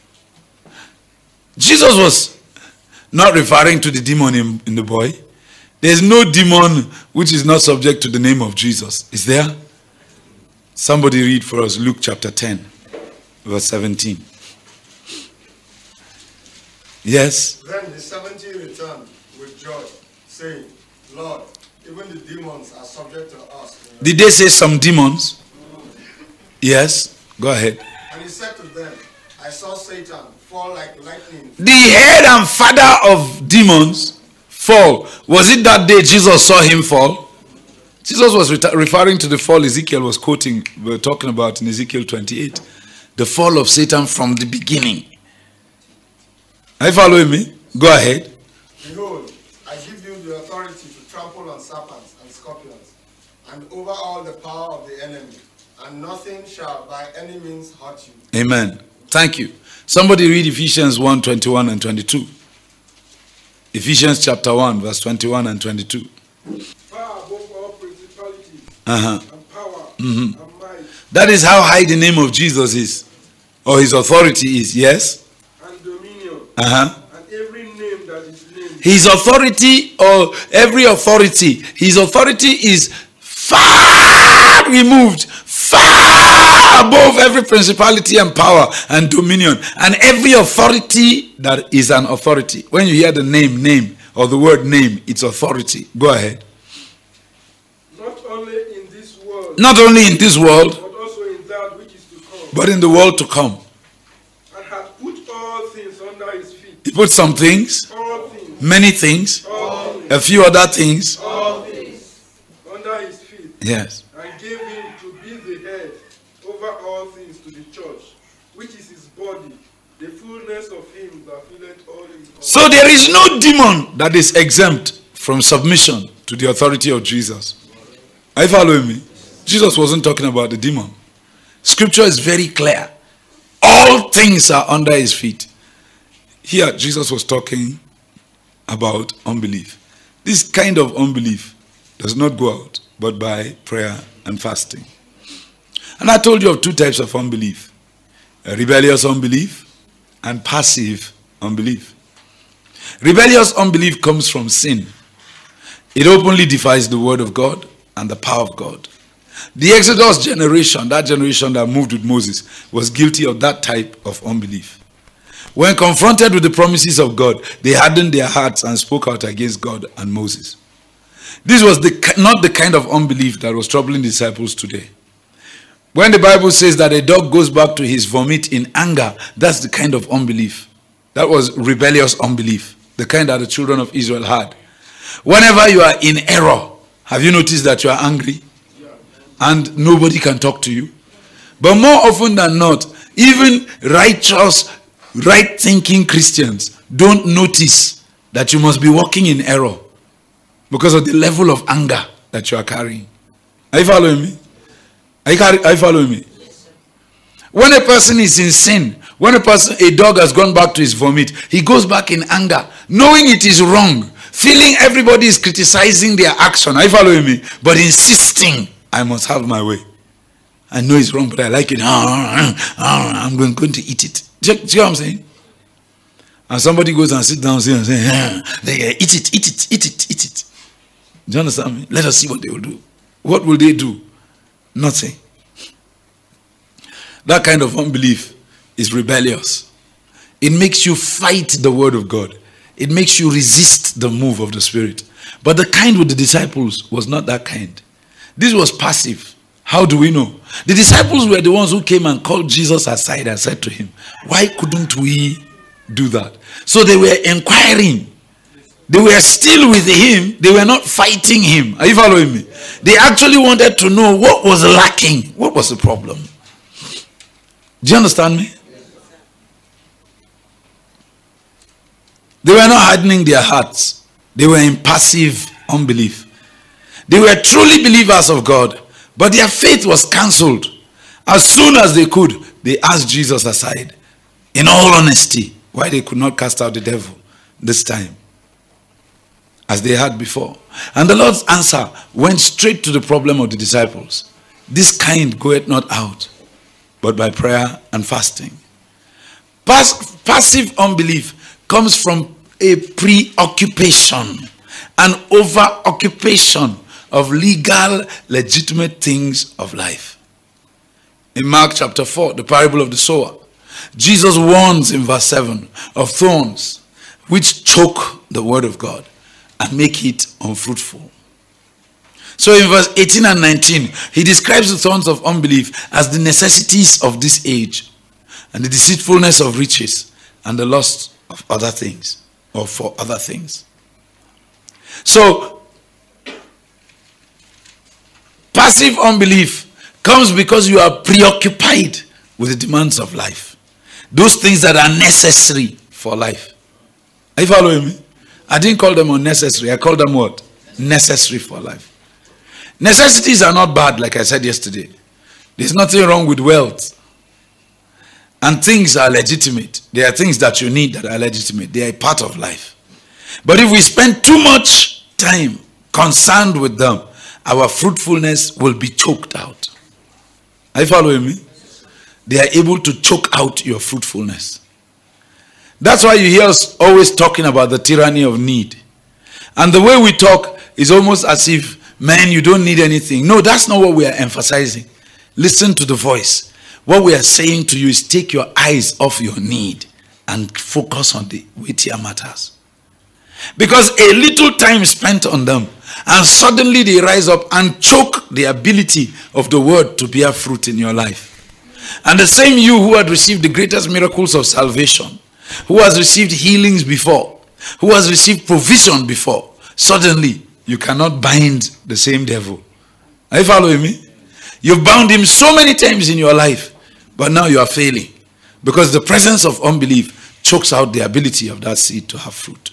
Jesus was not referring to the demon in the boy. There's no demon which is not subject to the name of Jesus. Is there? Somebody read for us Luke chapter 10, verse 17. Yes. Then the 70 returned with joy, saying, Lord, even the demons are subject to us. Did they say some demons? Yes. Go ahead. And he said to them, I saw Satan fall like lightning. The head and father of demons fall. Was it that day Jesus saw him fall? Jesus was referring to the fall Ezekiel was quoting. We were talking about in Ezekiel 28. The fall of Satan from the beginning. Are you following me? Go ahead. Behold, I give you the authority to trample on serpents and scorpions, and over all the power of the enemy, and nothing shall by any means hurt you. Amen. Thank you. Somebody read Ephesians 1:21 and 22. Ephesians chapter 1, verse 21 and 22. Power above all principalities and power and might. That is how high the name of Jesus is, or his authority is. Yes. And dominion. And every name that is named. His authority, or every authority, his authority is far removed, far above every principality and power and dominion, and every authority that is an authority. When you hear the name, or the word name, it's authority. Go ahead. Not only in this world. Not only in this world, but also in that which is to come. but in the world to come. And hath put all things under his feet. He put some things, All things. many things, All things. a few other things. All things. Under his feet. Yes. And gave him to be the head over all things to the church, which is his body, the fullness of him that filleth all in all. So there is no demon that is exempt from submission to the authority of Jesus. Are you following me? Jesus wasn't talking about the demon. Scripture is very clear. All things are under his feet. Here, Jesus was talking about unbelief. This kind of unbelief does not go out but by prayer and fasting. And I told you of two types of unbelief. A rebellious unbelief and passive unbelief. Rebellious unbelief comes from sin. It openly defies the word of God and the power of God. The Exodus generation, that generation that moved with Moses, was guilty of that type of unbelief. When confronted with the promises of God, they hardened their hearts and spoke out against God and Moses. This was not the kind of unbelief that was troubling the disciples today. When the Bible says that a dog goes back to his vomit in anger, that's the kind of unbelief. That was rebellious unbelief, the kind that the children of Israel had. Whenever you are in error, have you noticed that you are angry? And nobody can talk to you? But more often than not, even righteous, right-thinking Christians don't notice that you must be walking in error because of the level of anger that you are carrying. Are you following me? Are you following me? When a person is in sin, when a dog has gone back to his vomit, he goes back in anger, knowing it is wrong, feeling everybody is criticizing their action. Are you following me? But insisting, I must have my way. I know it's wrong, but I like it. I'm going to eat it. Do you see what I'm saying? And somebody goes and sits down and says, eat it, eat it, eat it, eat it. Do you understand me? Let us see what they will do. What will they do? Nothing. That kind of unbelief is rebellious. It makes you fight the word of God. It makes you resist the move of the Spirit. But the kind with the disciples was not that kind. This was passive. How do we know? The disciples were the ones who came and called Jesus aside and said to him, why couldn't we do that? So they were inquiring. They were still with him. They were not fighting him. Are you following me? They actually wanted to know what was lacking. What was the problem? Do you understand me? They were not hardening their hearts. They were in passive unbelief. They were truly believers of God, but their faith was cancelled. As soon as they could, they asked Jesus aside, in all honesty, why they could not cast out the devil this time, as they had before. And the Lord's answer went straight to the problem of the disciples. This kind goeth not out, but by prayer and fasting. Passive unbelief comes from a preoccupation, an over-occupation of legal, legitimate things of life. In Mark chapter 4, the parable of the sower, Jesus warns in verse 7 of thorns which choke the word of God and make it unfruitful. So in verse 18 and 19, he describes the thorns of unbelief as the necessities of this age and the deceitfulness of riches and the lust of other things or for other things. So passive unbelief comes because you are preoccupied with the demands of life. Those things that are necessary for life. Are you following me? I didn't call them unnecessary. I called them what? Necessary for life. Necessities are not bad, like I said yesterday. There's nothing wrong with wealth. And things are legitimate. There are things that you need that are legitimate. They are a part of life. But if we spend too much time concerned with them, our fruitfulness will be choked out. Are you following me? They are able to choke out your fruitfulness. That's why you hear us always talking about the tyranny of need. And the way we talk is almost as if, man, you don't need anything. No, that's not what we are emphasizing. Listen to the voice. What we are saying to you is take your eyes off your need and focus on the weightier matters. Because a little time spent on them, and suddenly they rise up and choke the ability of the word to bear fruit in your life. And the same you who had received the greatest miracles of salvation, who has received healings before, who has received provision before, suddenly you cannot bind the same devil. Are you following me? You've bound him so many times in your life, but now you are failing because the presence of unbelief chokes out the ability of that seed to have fruit.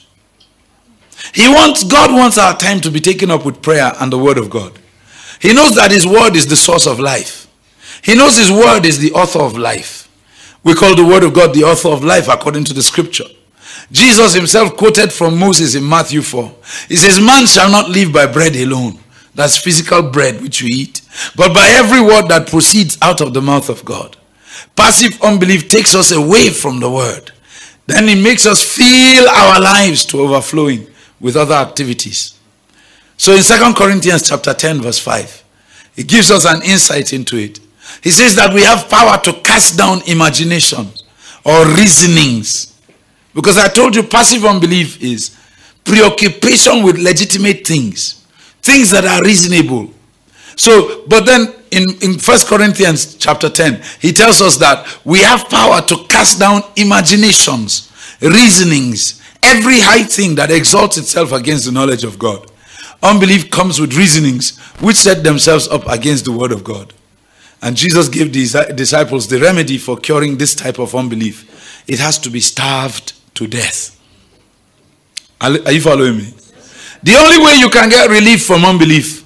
God wants our time to be taken up with prayer and the word of God. He knows that his word is the source of life. He knows his word is the author of life. We call the word of God the author of life according to the scripture. Jesus himself quoted from Moses in Matthew 4. He says, man shall not live by bread alone. That's physical bread which we eat. But by every word that proceeds out of the mouth of God. Passive unbelief takes us away from the word. Then it makes us fill our lives to overflowing with other activities. So in 2 Corinthians chapter 10 verse 5, He gives us an insight into it. He says that we have power to cast down imaginations or reasonings. Because I told you passive unbelief is preoccupation with legitimate things. Things that are reasonable. So, but then in 1 Corinthians chapter 10, he tells us that we have power to cast down imaginations, reasonings, every high thing that exalts itself against the knowledge of God. Unbelief comes with reasonings which set themselves up against the word of God. And Jesus gave the disciples the remedy for curing this type of unbelief. It has to be starved to death. Are you following me? The only way you can get relief from unbelief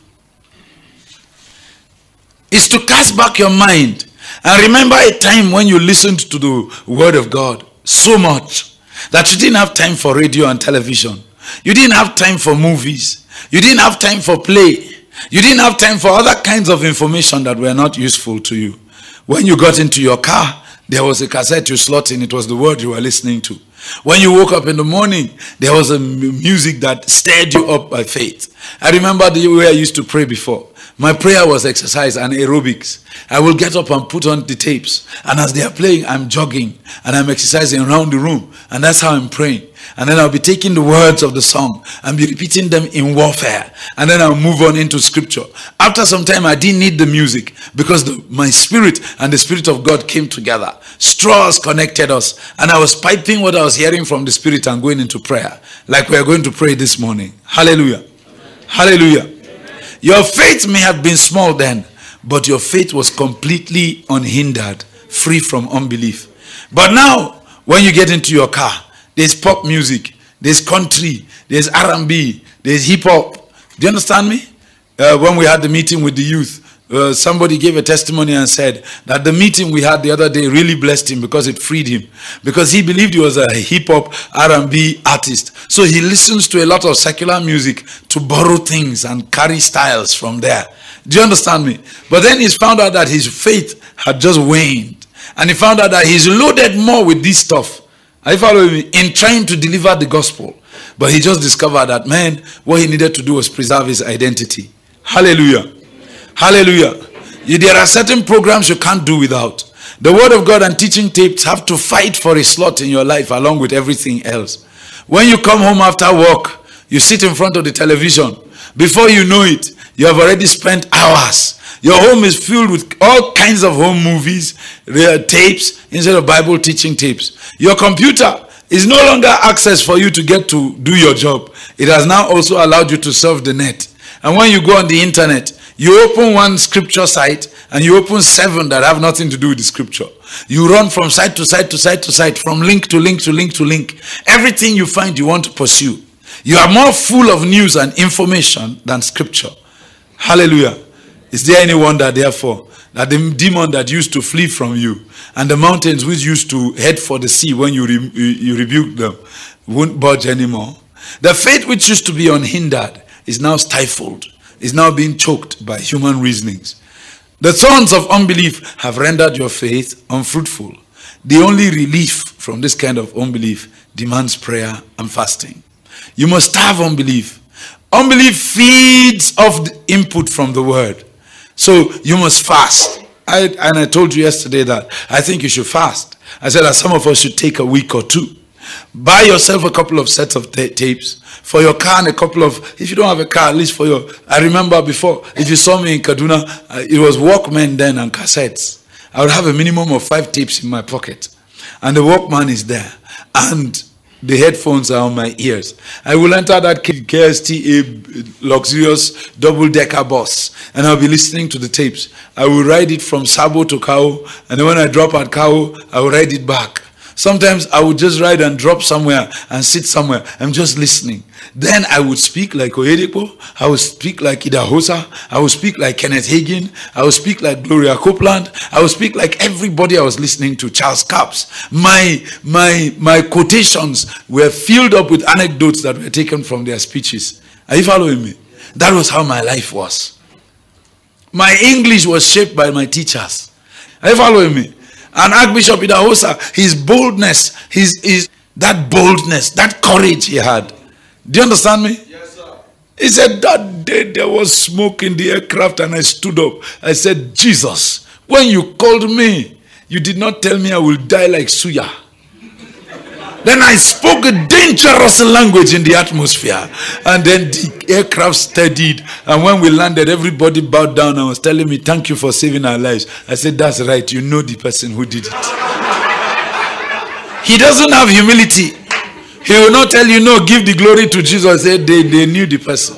is to cast back your mind and remember a time when you listened to the word of God so much that you didn't have time for radio and television. You didn't have time for movies. You didn't have time for play. You didn't have time for other kinds of information that were not useful to you. When you got into your car, there was a cassette you slot in. It was the word you were listening to. When you woke up in the morning, there was a music that stirred you up by faith. I remember the way I used to pray before. My prayer was exercise and aerobics. I will get up and put on the tapes. And as they are playing, I'm jogging and I'm exercising around the room. And that's how I'm praying. And then I'll be taking the words of the song and be repeating them in warfare. And then I'll move on into scripture. After some time, I didn't need the music because my spirit and the spirit of God came together. Straws connected us. And I was piping what I was hearing from the spirit and going into prayer. Like we are going to pray this morning. Hallelujah. Amen. Hallelujah. Amen. Your faith may have been small then, but your faith was completely unhindered, free from unbelief. But now, when you get into your car, there's pop music, there's country, there's R&B, there's hip-hop. Do you understand me? When we had the meeting with the youth, somebody gave a testimony and said that the meeting we had the other day really blessed him because it freed him. Because he believed he was a hip-hop R&B artist. So he listens to a lot of secular music to borrow things and carry styles from there. Do you understand me? But then he's found out that his faith had just waned. And he found out that he's loaded more with this stuff. Are you following me? In trying to deliver the gospel. But he just discovered that, man, what he needed to do was preserve his identity. Hallelujah. Hallelujah. There are certain programs you can't do without. The word of God and teaching tapes have to fight for a slot in your life along with everything else. When you come home after work, you sit in front of the television. Before you know it, you have already spent hours. Your home is filled with all kinds of home movies, tapes, instead of Bible teaching tapes. Your computer is no longer access for you to get to do your job. It has now also allowed you to surf the net. And when you go on the internet, you open one scripture site and you open 7 that have nothing to do with the scripture. You run from site to site to site to site, from link to link to link to link. Everything you find you want to pursue. You are more full of news and information than scripture. Hallelujah. Is there any wonder, therefore, that the demon that used to flee from you and the mountains which used to head for the sea when you rebuked them won't budge anymore? The faith which used to be unhindered is now stifled, is now being choked by human reasonings. The thorns of unbelief have rendered your faith unfruitful. The only relief from this kind of unbelief demands prayer and fasting. You must starve unbelief. Unbelief feeds off the input from the word. So you must fast. I told you yesterday that I think you should fast. I said that some of us should take a week or 2. Buy yourself a couple of sets of tapes for your car and a couple of, if you don't have a car, at least for your, I remember before, if you saw me in Kaduna, it was Walkman then and cassettes. I would have a minimum of 5 tapes in my pocket. And the Walkman is there. And the headphones are on my ears. I will enter that KSTA luxurious double-decker bus and I'll be listening to the tapes. I will ride it from Sabo to Kao, and then when I drop at Kao, I will ride it back. Sometimes I would just ride and drop somewhere and sit somewhere. I'm just listening. Then I would speak like Oyedepo. I would speak like Idahosa. I would speak like Kenneth Hagin. I would speak like Gloria Copeland. I would speak like everybody I was listening to, Charles Capps. My quotations were filled up with anecdotes that were taken from their speeches. Are you following me? That was how my life was. My English was shaped by my teachers. Are you following me? And Archbishop Idahosa, his boldness, that boldness, that courage he had. Do you understand me? Yes, sir. He said, that day there was smoke in the aircraft and I stood up. I said, Jesus, when you called me, you did not tell me I will die like Suya. Then I spoke a dangerous language in the atmosphere. And then the aircraft steadied. And when we landed, everybody bowed down and was telling me, thank you for saving our lives. I said, that's right. You know the person who did it. He doesn't have humility. He will not tell you, no, give the glory to Jesus. They knew the person.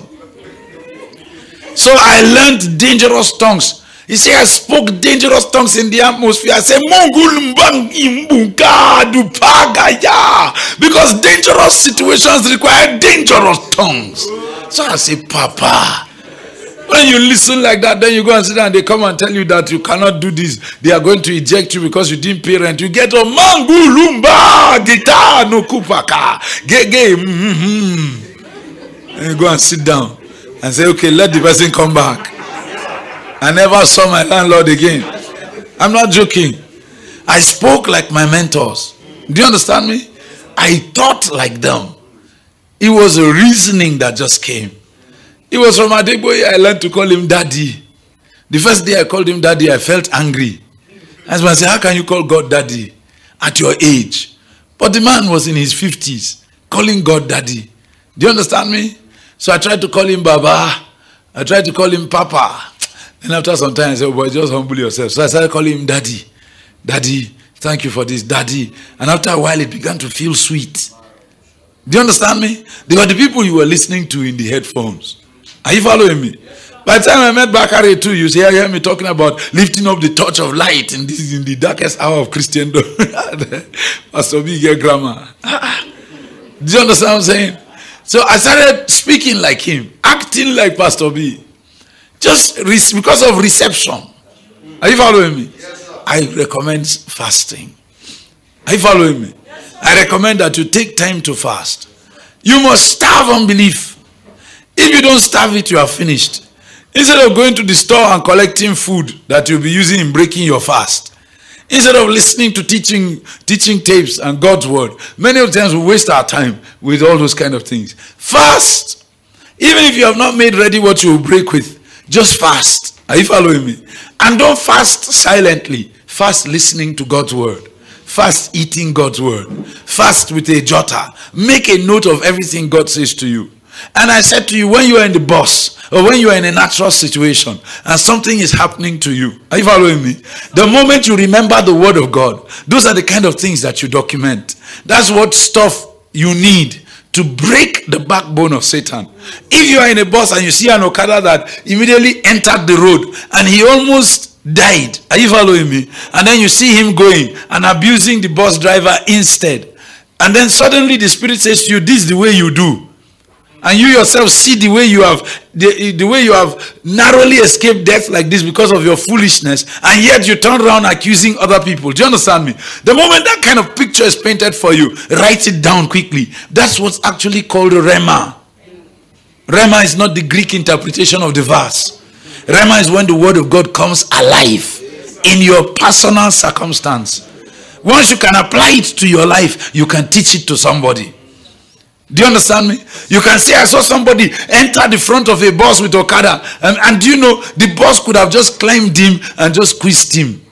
So I learned dangerous tongues. He said, I spoke dangerous tongues in the atmosphere. I said, because dangerous situations require dangerous tongues. So I say, Papa, when you listen like that, then you go and sit down and they come and tell you that you cannot do this. They are going to eject you because you didn't pay rent. You get a mangulumba, guitar, no kupaka, gege, and you go and sit down and say, okay, let the person come back. I never saw my landlord again. I'm not joking. I spoke like my mentors. Do you understand me? I thought like them. It was a reasoning that just came. It was from Adeboye I learned to call him Daddy. The first day I called him Daddy, I felt angry. I said, how can you call God Daddy at your age? But the man was in his 50s, calling God Daddy. Do you understand me? So I tried to call him Baba. I tried to call him Papa. And after some time, I said, oh boy, just humble yourself. So I started calling him Daddy. Daddy, thank you for this, Daddy. And after a while, it began to feel sweet. Do you understand me? They were the people you were listening to in the headphones. Are you following me? By the time I met Bakari too, you hear me talking about lifting up the torch of light in the darkest hour of Christendom. Pastor B get grammar. Do you understand what I'm saying? So I started speaking like him, acting like Pastor B. Just because of reception. Are you following me? Yes, sir. I recommend fasting. Are you following me? Yes, I recommend that you take time to fast. You must starve unbelief. If you don't starve it, you are finished. Instead of going to the store and collecting food that you'll be using in breaking your fast, instead of listening to teaching tapes and God's word, many of the times we waste our time with all those kind of things. Fast. Even if you have not made ready what you will break with, just fast. Are you following me? And don't fast silently. Fast listening to God's word. Fast eating God's word. Fast with a jotter. Make a note of everything God says to you. And I said to you, when you are in the bus or when you are in a natural situation and something is happening to you, are you following me? The moment you remember the word of God, those are the kind of things that you document. That's what stuff you need to break the backbone of Satan. If you are in a bus and you see an Okada that immediately entered the road and he almost died, are you following me? And then you see him going and abusing the bus driver instead. And then suddenly the Spirit says to you, this is the way you do. And you yourself see the way you have the way you have narrowly escaped death like this because of your foolishness, and yet you turn around accusing other people. Do you understand me? The moment that kind of picture is painted for you, write it down quickly. That's what's actually called Rhema. Rhema is not the Greek interpretation of the verse. Rhema is when the word of God comes alive in your personal circumstance. Once you can apply it to your life, you can teach it to somebody. Do you understand me? You can say, I saw somebody enter the front of a bus with Okada. And do you know, the bus could have just climbed him and just squeezed him.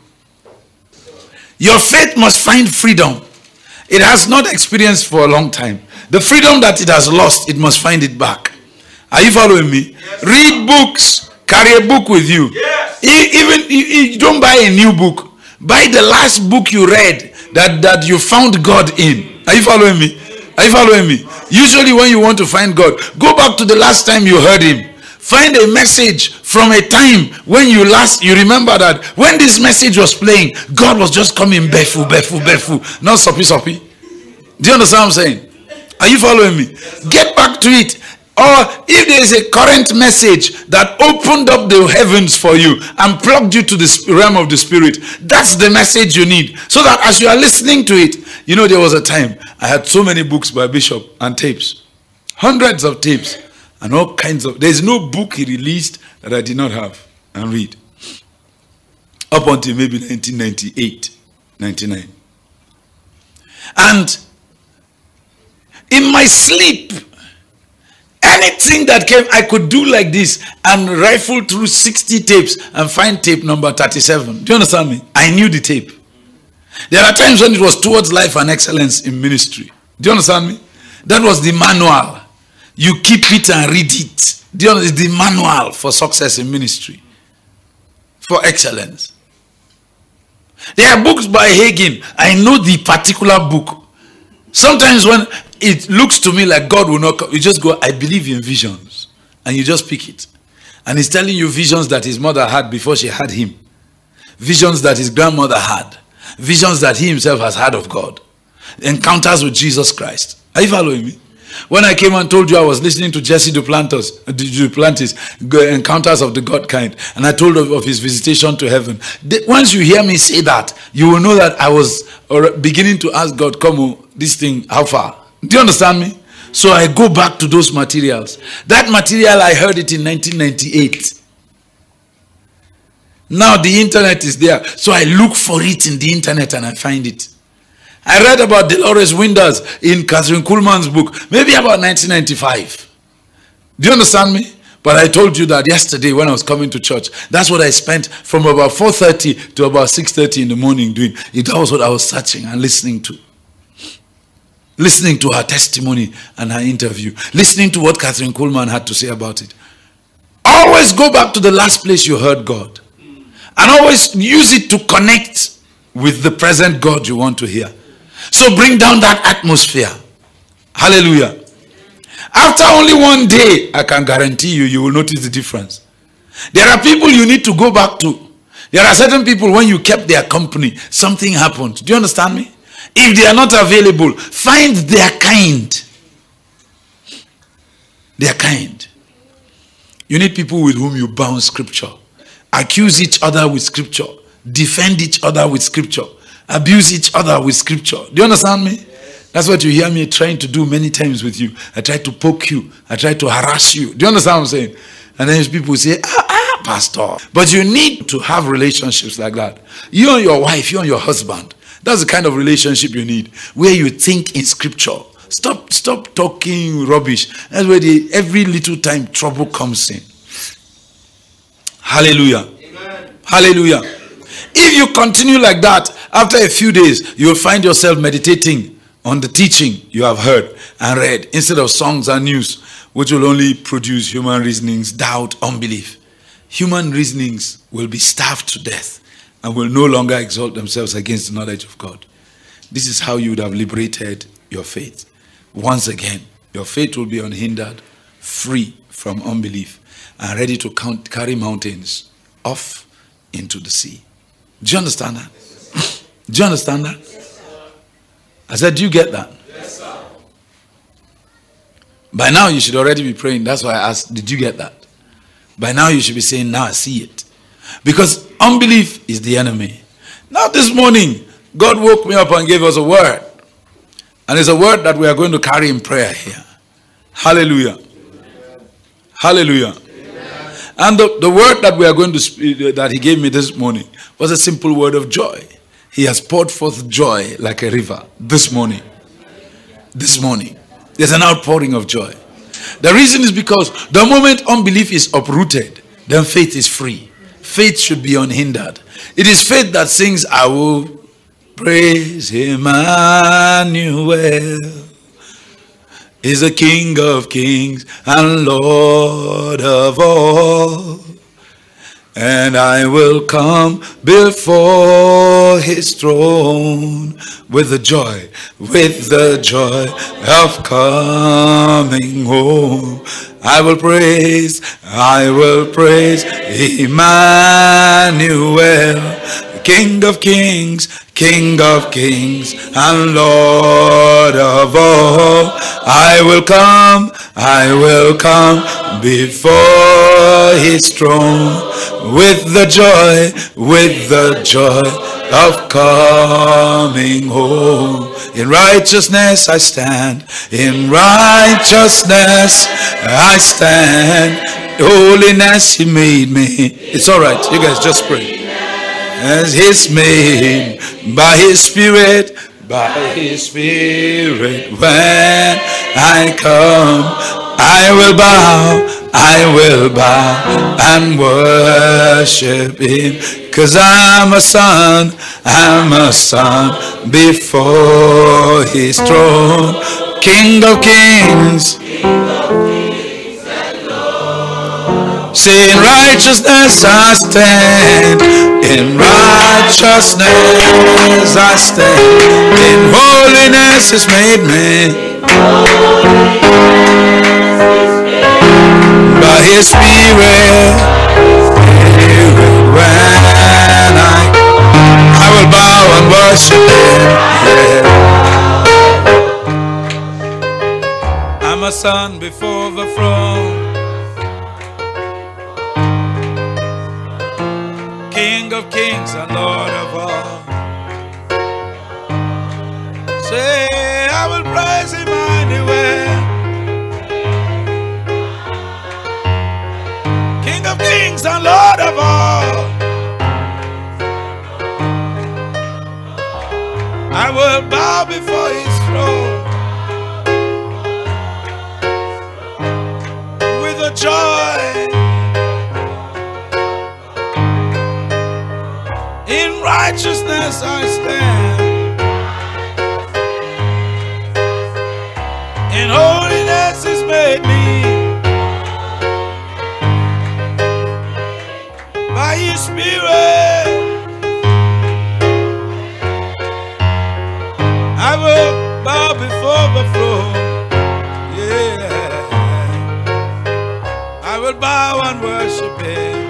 Your faith must find freedom. It has not experienced for a long time. The freedom that it has lost, it must find it back. Are you following me? Yes, read books. Carry a book with you. Yes. Even you don't buy a new book. Buy the last book you read that you found God in. Are you following me? Are you following me? Usually when you want to find God, go back to the last time you heard him. Find a message from a time when you remember that when this message was playing, God was just coming befu, not soppy. Do you understand what I'm saying? Are you following me? Get back to it. Or if there is a current message that opened up the heavens for you and plugged you to the realm of the Spirit, that's the message you need. So that as you are listening to it, you know, there was a time I had so many books by Bishop and tapes. Hundreds of tapes and all kinds of... There's no book he released that I did not have and read. Up until maybe 1998, 99. And in my sleep, Anything that came, I could do like this and rifle through 60 tapes and find tape number 37. Do you understand me? I knew the tape. There are times when it was towards life and excellence in ministry. Do you understand me? That was the manual. You keep it and read it. Do you understand? It's the manual for success in ministry. For excellence. There are books by Hagin. I know the particular book. Sometimes when it looks to me like God will not come, you just go, I believe in visions. And you just pick it. And he's telling you visions that his mother had before she had him. Visions that his grandmother had. Visions that he himself has had of God. Encounters with Jesus Christ. Are you following me? When I came and told you I was listening to Jesse Duplantis, Encounters of the God Kind, and I told of his visitation to heaven. Once you hear me say that, you will know that I was beginning to ask God, come on, this thing, how far? Do you understand me? So I go back to those materials. That material, I heard it in 1998. Now the internet is there. So I look for it in the internet and I find it. I read about Dolores Winders in Catherine Kuhlman's book, maybe about 1995. Do you understand me? But I told you that yesterday when I was coming to church, that's what I spent from about 4:30 to about 6:30 in the morning doing. That was what I was searching and listening to. Listening to her testimony and her interview. Listening to what Catherine Kuhlman had to say about it. Always go back to the last place you heard God. And always use it to connect with the present God you want to hear. So bring down that atmosphere. Hallelujah. After only one day, I can guarantee you, you will notice the difference. There are people you need to go back to. There are certain people, when you kept their company, something happened. Do you understand me? If they are not available, find their kind. Their kind. You need people with whom you bound scripture. Accuse each other with scripture. Defend each other with scripture. Abuse each other with scripture. Do you understand me? Yes. That's what you hear me trying to do many times with you. I try to poke you. I try to harass you. Do you understand what I'm saying? And then people say, pastor. But you need to have relationships like that. You and your wife, you and your husband. That's the kind of relationship you need. Where you think in scripture. Stop talking rubbish. That's where every little time trouble comes in. Hallelujah. Amen. Hallelujah. If you continue like that, after a few days, you will find yourself meditating on the teaching you have heard and read instead of songs and news, which will only produce human reasonings, doubt, unbelief. Human reasonings will be starved to death and will no longer exalt themselves against the knowledge of God. This is how you would have liberated your faith. Once again, your faith will be unhindered, free from unbelief, and ready to carry mountains off into the sea. Do you understand that? Yes, do you understand that? Yes, I said, do you get that? Yes, sir. By now you should already be praying. That's why I asked, did you get that? By now you should be saying, now I see it. Because unbelief is the enemy. Now this morning, God woke me up and gave us a word. And it's a word that we are going to carry in prayer here. Hallelujah. Amen. Hallelujah. Amen. And the word that we are going to speak, that he gave me this morning, was a simple word of joy. He has poured forth joy like a river this morning. This morning. There's an outpouring of joy. The reason is because the moment unbelief is uprooted, then faith is free. Faith should be unhindered. It is faith that sings, I will praise Emmanuel. Is the King of kings and Lord of all. And I will come before his throne with the joy of coming home. I will praise Emmanuel, King of kings and Lord of all. I will come before his throne with the joy of coming home. In righteousness I stand, in righteousness I stand. Holiness he made me. It's all right, you guys just pray. As he's made by his spirit, when I come, I will bow and worship him, 'cause I'm a son before his throne. King of kings, say in righteousness I stand, in righteousness I stand, in holiness is made me. By his spirit, when I will bow and worship him, yeah. I'm a son before the throne, King of kings and Lord of all. Say, I will praise him anywhere. King of kings and Lord of all. I will bow before his throne with a joy. In righteousness I stand, in holiness is made me. By his spirit I will bow before the throne, yeah. I will bow and worship him,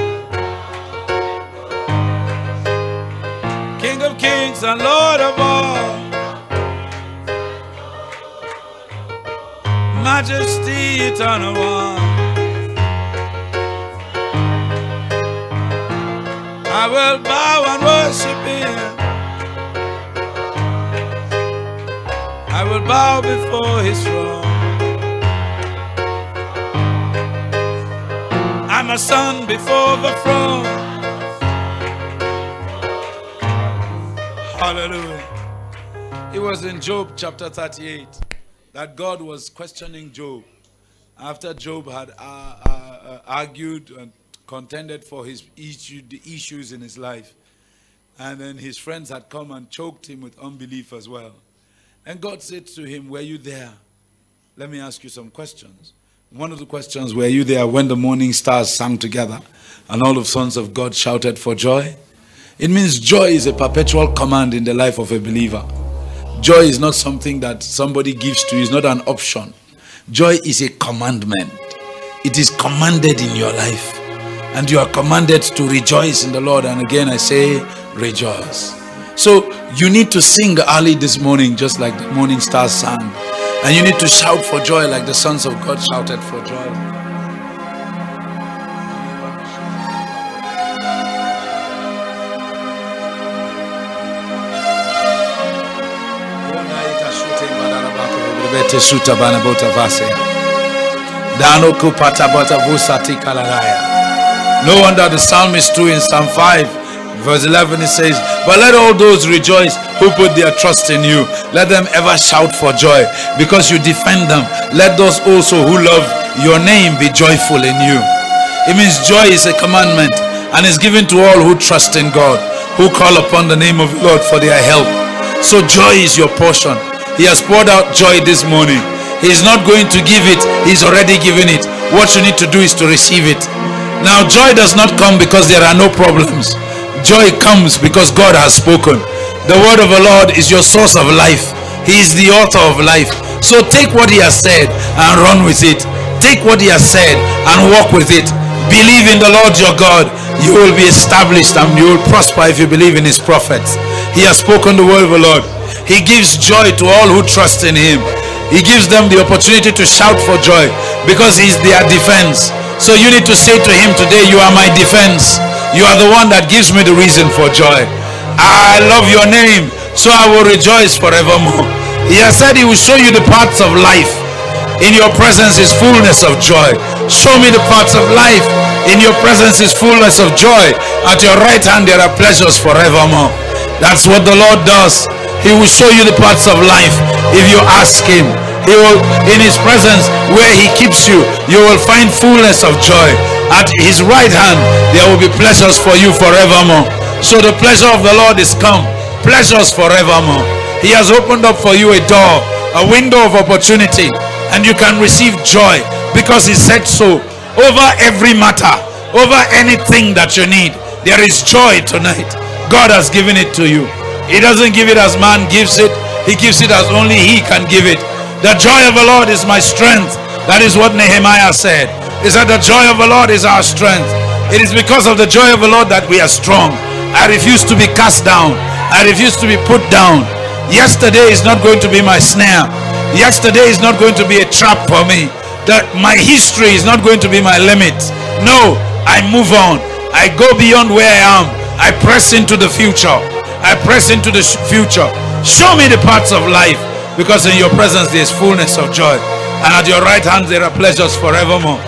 King of kings and Lord of all. Majesty, eternal one, I will bow and worship him. I will bow before his throne. I'm a son before the throne. Hallelujah. It was in Job chapter 38 that God was questioning Job after Job had argued and contended for the issues in his life, and then his friends had come and choked him with unbelief as well. And God said to him, were you there? Let me ask you some questions. One of the questions, were you there when the morning stars sang together and all the sons of God shouted for joy? It means joy is a perpetual command in the life of a believer. Joy is not something that somebody gives to you. It's not an option. Joy is a commandment. It is commanded in your life. And you are commanded to rejoice in the Lord. And again I say, rejoice. So you need to sing early this morning, just like the morning stars sang. And you need to shout for joy like the sons of God shouted for joy. No wonder the psalmist too in Psalm 5 verse 11 it says, but let all those rejoice who put their trust in you. Let them ever shout for joy because you defend them. Let those also who love your name be joyful in you. It means joy is a commandment and is given to all who trust in God, who call upon the name of the Lord for their help. So joy is your portion. He has poured out joy this morning. He is not going to give it. He's already given it. What you need to do is to receive it. Now joy does not come because there are no problems. Joy comes because God has spoken. The word of the Lord is your source of life. He is the author of life. So take what he has said and run with it. Take what he has said and walk with it. Believe in the Lord your God. You will be established and you will prosper if you believe in his prophets. He has spoken the word of the Lord. He gives joy to all who trust in him. He gives them the opportunity to shout for joy because he's their defense. So you need to say to him today, you are my defense. You are the one that gives me the reason for joy. I love your name, so I will rejoice forevermore. He has said he will show you the paths of life. In your presence is fullness of joy. Show me the paths of life. In your presence is fullness of joy. At your right hand there are pleasures forevermore. That's what the Lord does. He will show you the paths of life if you ask him. He will, in his presence, where he keeps you, you will find fullness of joy. At his right hand, there will be pleasures for you forevermore. So the pleasure of the Lord is come. Pleasures forevermore. He has opened up for you a door, a window of opportunity, and you can receive joy because he said so. Over every matter, over anything that you need, there is joy tonight. God has given it to you. He doesn't give it as man gives it. He gives it as only he can give it. The joy of the Lord is my strength. That is what Nehemiah said. He said the joy of the Lord is our strength. It is because of the joy of the Lord that we are strong. I refuse to be cast down. I refuse to be put down. Yesterday is not going to be my snare. Yesterday is not going to be a trap for me. That my history is not going to be my limit. No, I move on. I go beyond where I am. I press into the future. I press into the future. Show me the paths of life, because in your presence there is fullness of joy, and at your right hand there are pleasures forevermore.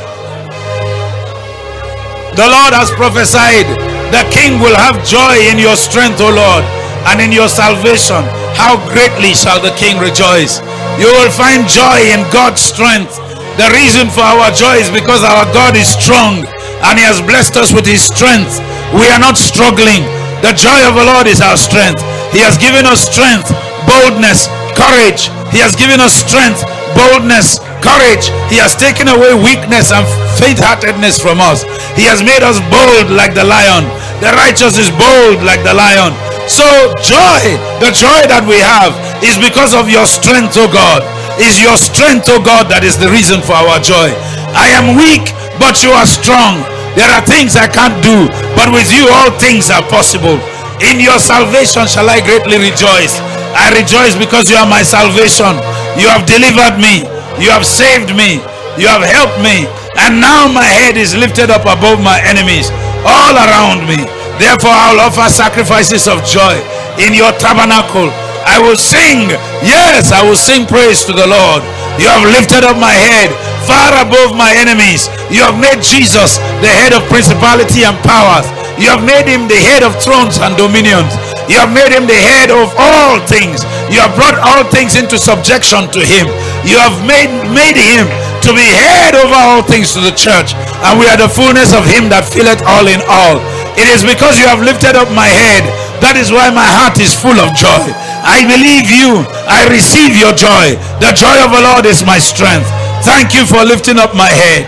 The Lord has prophesied, the King will have joy in your strength, O Lord, and in your salvation. How greatly shall the King rejoice. You will find joy in God's strength. The reason for our joy is because our God is strong, and he has blessed us with his strength. We are not struggling. The joy of the Lord is our strength. He has given us strength, boldness, courage. He has given us strength, boldness, courage. He has taken away weakness and faint-heartedness from us. He has made us bold like the lion. The righteous is bold like the lion. So joy, the joy that we have is because of your strength, O God. Is your strength, O God, that is the reason for our joy. I am weak, but you are strong. There are things I can't do, but with you all things are possible. In your salvation shall I greatly rejoice. I rejoice because you are my salvation. You have delivered me. You have saved me. You have helped me. And now my head is lifted up above my enemies all around me. Therefore I will offer sacrifices of joy in your tabernacle. I will sing. Yes, I will sing praise to the Lord. You have lifted up my head far above my enemies. You have made Jesus the head of principality and powers. You have made him the head of thrones and dominions. You have made him the head of all things. You have brought all things into subjection to him. You have made him to be head over all things to the church. And we are the fullness of him that filleth all in all. It is because you have lifted up my head. That is why my heart is full of joy. I believe you. I receive your joy. The joy of the Lord is my strength. Thank you for lifting up my head.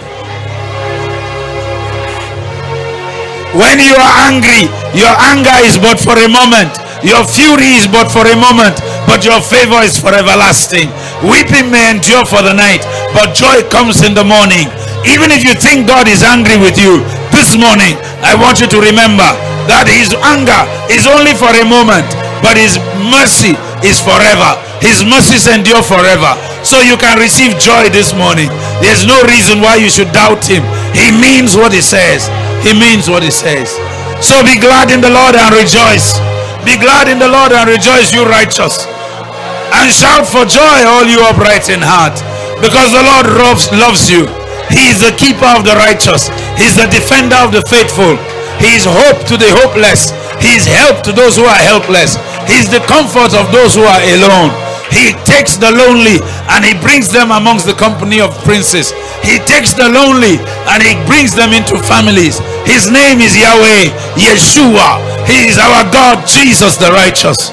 When you are angry, your anger is but for a moment. Your fury is but for a moment, but your favor is for everlasting. Weeping may endure for the night, but joy comes in the morning. Even if you think God is angry with you, this morning, I want you to remember that his anger is only for a moment, but his mercy is forever. His mercies endure forever. So you can receive joy this morning. There's no reason why you should doubt him. He means what he says. He means what he says. So be glad in the Lord and rejoice. Be glad in the Lord and rejoice, you righteous. And shout for joy, all you upright in heart. Because the Lord loves you. He is the keeper of the righteous. He is the defender of the faithful. He is hope to the hopeless. He is help to those who are helpless. He is the comfort of those who are alone. He takes the lonely and he brings them amongst the company of princes. He takes the lonely and he brings them into families. His name is Yahweh, Yeshua. He is our God, Jesus the righteous.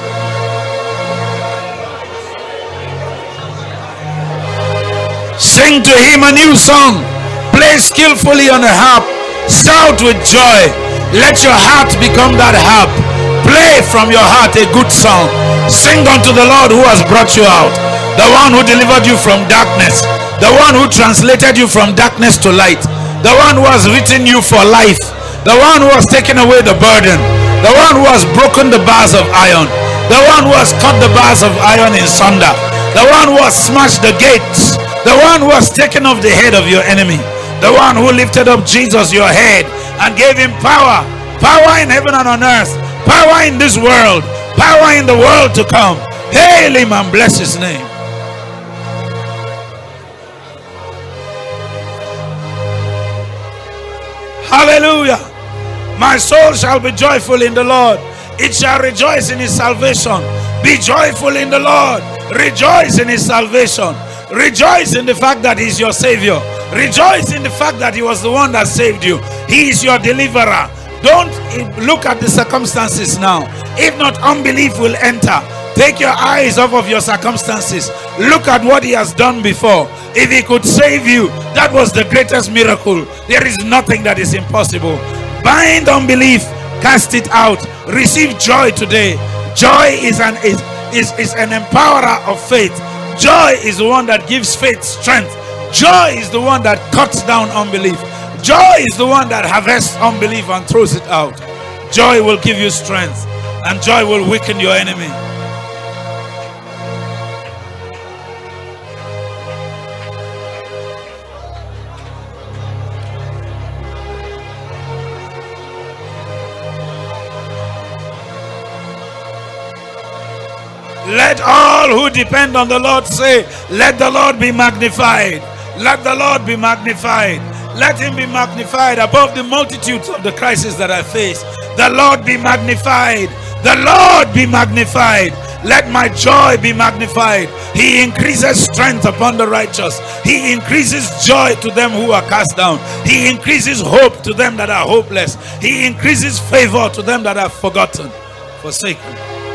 Sing to him a new song. Play skillfully on a harp. Shout with joy. Let your heart become that harp. Play from your heart a good song. Sing unto the Lord who has brought you out. The one who delivered you from darkness. The one who translated you from darkness to light. The one who has written you for life. The one who has taken away the burden. The one who has broken the bars of iron. The one who has cut the bars of iron in sunder. The one who has smashed the gates. The one who has taken off the head of your enemy. The one who lifted up Jesus, your head, and gave him power. Power in heaven and on earth. Power in this world. Power in the world to come. Hail him and bless his name. Hallelujah. My soul shall be joyful in the Lord. It shall rejoice in his salvation. Be joyful in the Lord. Rejoice in his salvation. Rejoice in the fact that he's your savior. Rejoice in the fact that he was the one that saved you. He is your deliverer. Don't look at the circumstances now. If not, unbelief will enter. Take your eyes off of your circumstances. Look at what he has done before. If he could save you, that was the greatest miracle. There is nothing that is impossible. Bind unbelief, cast it out. Receive joy today. Joy is an empowerer of faith. Joy is the one that gives faith strength. Joy is the one that cuts down unbelief. Joy is the one that harvests unbelief and throws it out. Joy will give you strength, and joy will weaken your enemy. Let all who depend on the Lord say, let the Lord be magnified. Let the Lord be magnified. Let him be magnified above the multitudes of the crises that I face. The Lord be magnified. The Lord be magnified. Let my joy be magnified. He increases strength upon the righteous. He increases joy to them who are cast down. He increases hope to them that are hopeless. He increases favor to them that are forgotten, forsaken.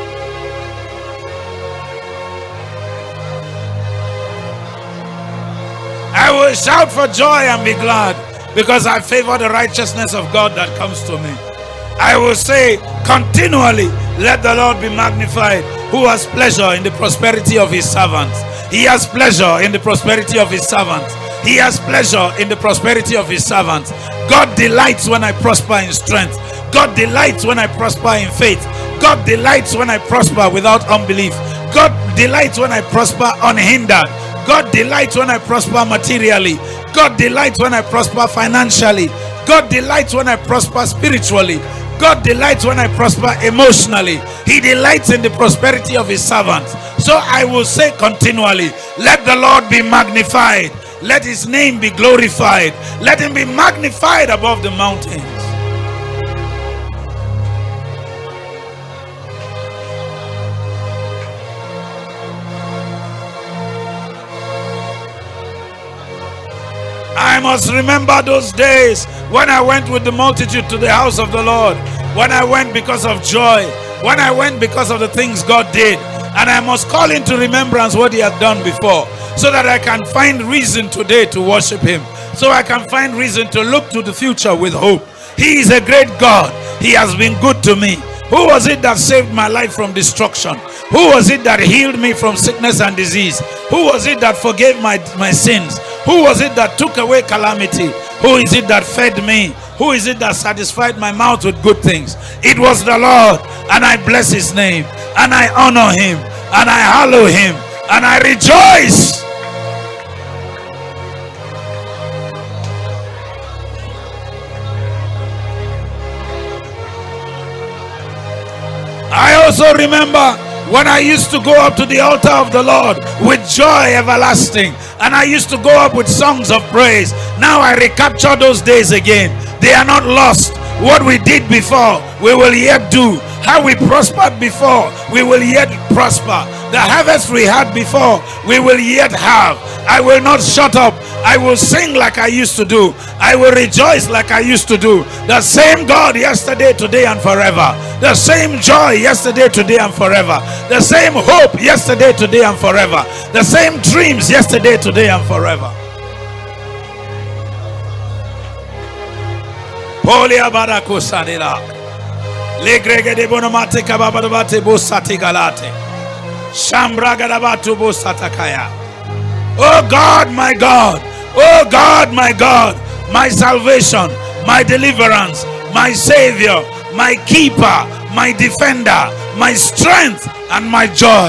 I will shout for joy and be glad, because I favor the righteousness of God that comes to me. I will say continually, let the Lord be magnified, who has pleasure in the prosperity of his servants. He has pleasure in the prosperity of his servants. He has pleasure in the prosperity of his servants. God delights when I prosper in strength. God delights when I prosper in faith. God delights when I prosper without unbelief. God delights when I prosper unhindered. God delights when I prosper materially. God delights when I prosper financially. God delights when I prosper spiritually. God delights when I prosper emotionally. He delights in the prosperity of his servants. So I will say continually, let the Lord be magnified. Let his name be glorified. Let him be magnified above the mountains. I must remember those days when I went with the multitude to the house of the Lord, when I went because of joy, when I went because of the things God did. And I must call into remembrance what he had done before, so that I can find reason today to worship him, so I can find reason to look to the future with hope. He is a great God. He has been good to me. Who was it that saved my life from destruction? Who was it that healed me from sickness and disease? Who was it that forgave my sins? Who was it that took away calamity? Who is it that fed me? Who is it that satisfied my mouth with good things? It was the Lord, and I bless his name, and I honor him, and I hallow him, and I rejoice. I also remember when I used to go up to the altar of the Lord with joy everlasting, and I used to go up with songs of praise. Now I recapture those days again. They are not lost. What we did before, we will yet do. How we prospered before, we will yet prosper. The harvest we had before, we will yet have. I will not shut up. I will sing like I used to do. I will rejoice like I used to do. The same God yesterday, today, and forever. The same joy yesterday, today, and forever. The same hope yesterday, today, and forever. The same dreams yesterday, today, and forever. Polia barako sadila. Legrege de bonomate kababadabate bosati galate. Shambraga dabatu bosatakaya. Oh God, my God. Oh God, my God. My salvation, my deliverance, my savior, my keeper, my defender, my strength, and my joy.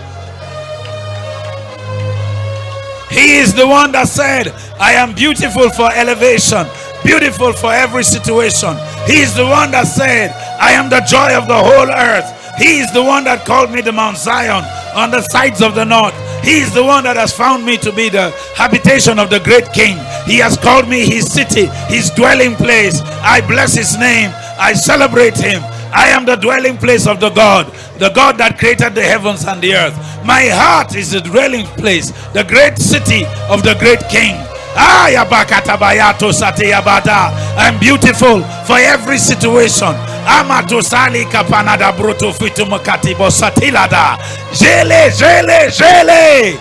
He is the one that said, I am beautiful for elevation, beautiful for every situation. He is the one that said, I am the joy of the whole earth. He is the one that called me the Mount Zion on the sides of the north. He is the one that has found me to be the habitation of the great king. He has called me his city, his dwelling place. I bless his name. I celebrate him. I am the dwelling place of the God that created the heavens and the earth. My heart is the dwelling place, the great city of the great King. I'm beautiful for every situation. Amatosali kapanada bruto fitumakatibo satilada. Jele, jele, jele.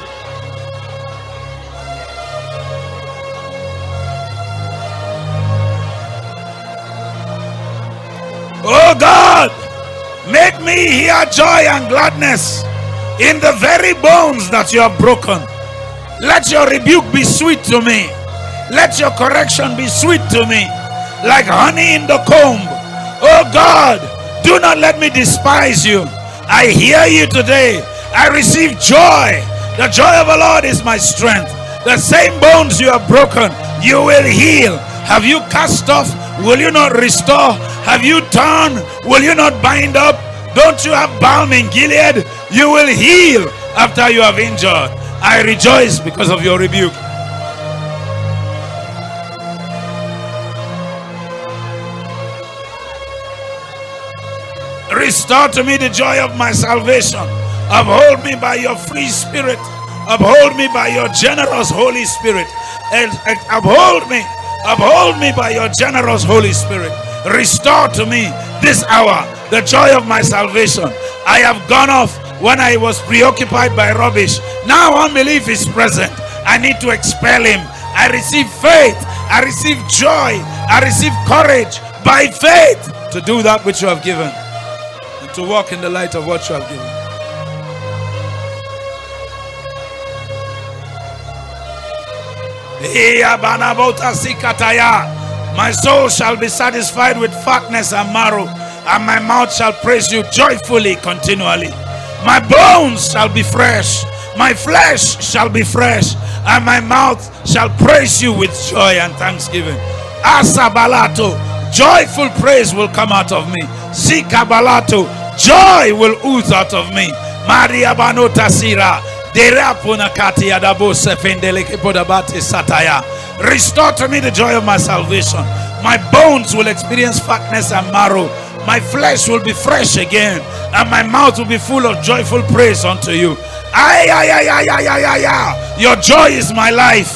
Oh God, make me hear joy and gladness in the very bones that you have broken. Let your rebuke be sweet to me. Let your correction be sweet to me, like honey in the comb. Oh God, do not let me despise you. I hear you today. I receive joy. The joy of the Lord is my strength. The same bones you have broken, you will heal. Have you cast off? Will you not restore? Have you torn? Will you not bind up? Don't you have balm in Gilead? You will heal after you have injured. I rejoice because of your rebuke. Restore to me the joy of my salvation. Uphold me by your free spirit. Uphold me by your generous Holy Spirit. And uphold me by your generous Holy Spirit. Restore to me this hour the joy of my salvation. I have gone off when I was preoccupied by rubbish. Now unbelief is present. I need to expel him. I receive faith. I receive joy. I receive courage by faith to do that which you have given, and to walk in the light of what you have given. My soul shall be satisfied with fatness and marrow, and my mouth shall praise you joyfully continually. My bones shall be fresh, my flesh shall be fresh, and my mouth shall praise you with joy and thanksgiving. Asabalato, joyful praise will come out of me. Sikabalato, joy will ooze out of me. Maria Banota Sira. Restore to me the joy of my salvation. My bones will experience fatness and marrow. My flesh will be fresh again, and my mouth will be full of joyful praise unto you. Your joy is my life.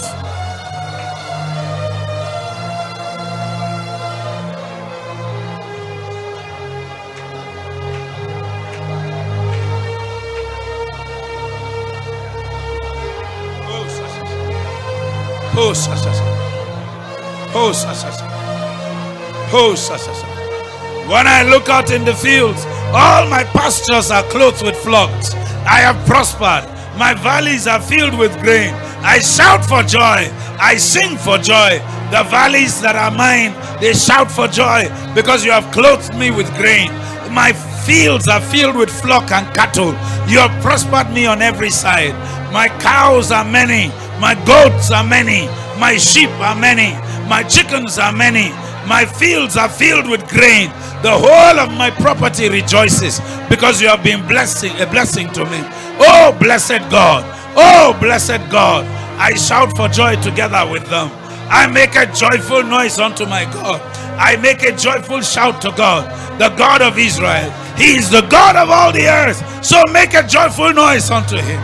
When I look out in the fields, all my pastures are clothed with flocks. I have prospered. My valleys are filled with grain. I shout for joy. I sing for joy. The valleys that are mine, they shout for joy because you have clothed me with grain. My fields are filled with flock and cattle. You have prospered me on every side. My cows are many. My goats are many. My sheep are many. My chickens are many. My fields are filled with grain. The whole of my property rejoices because you have been a blessing to me. Oh, blessed God. Oh, blessed God. I shout for joy together with them. I make a joyful noise unto my God. I make a joyful shout to God, the God of Israel. He is the God of all the earth. So make a joyful noise unto him.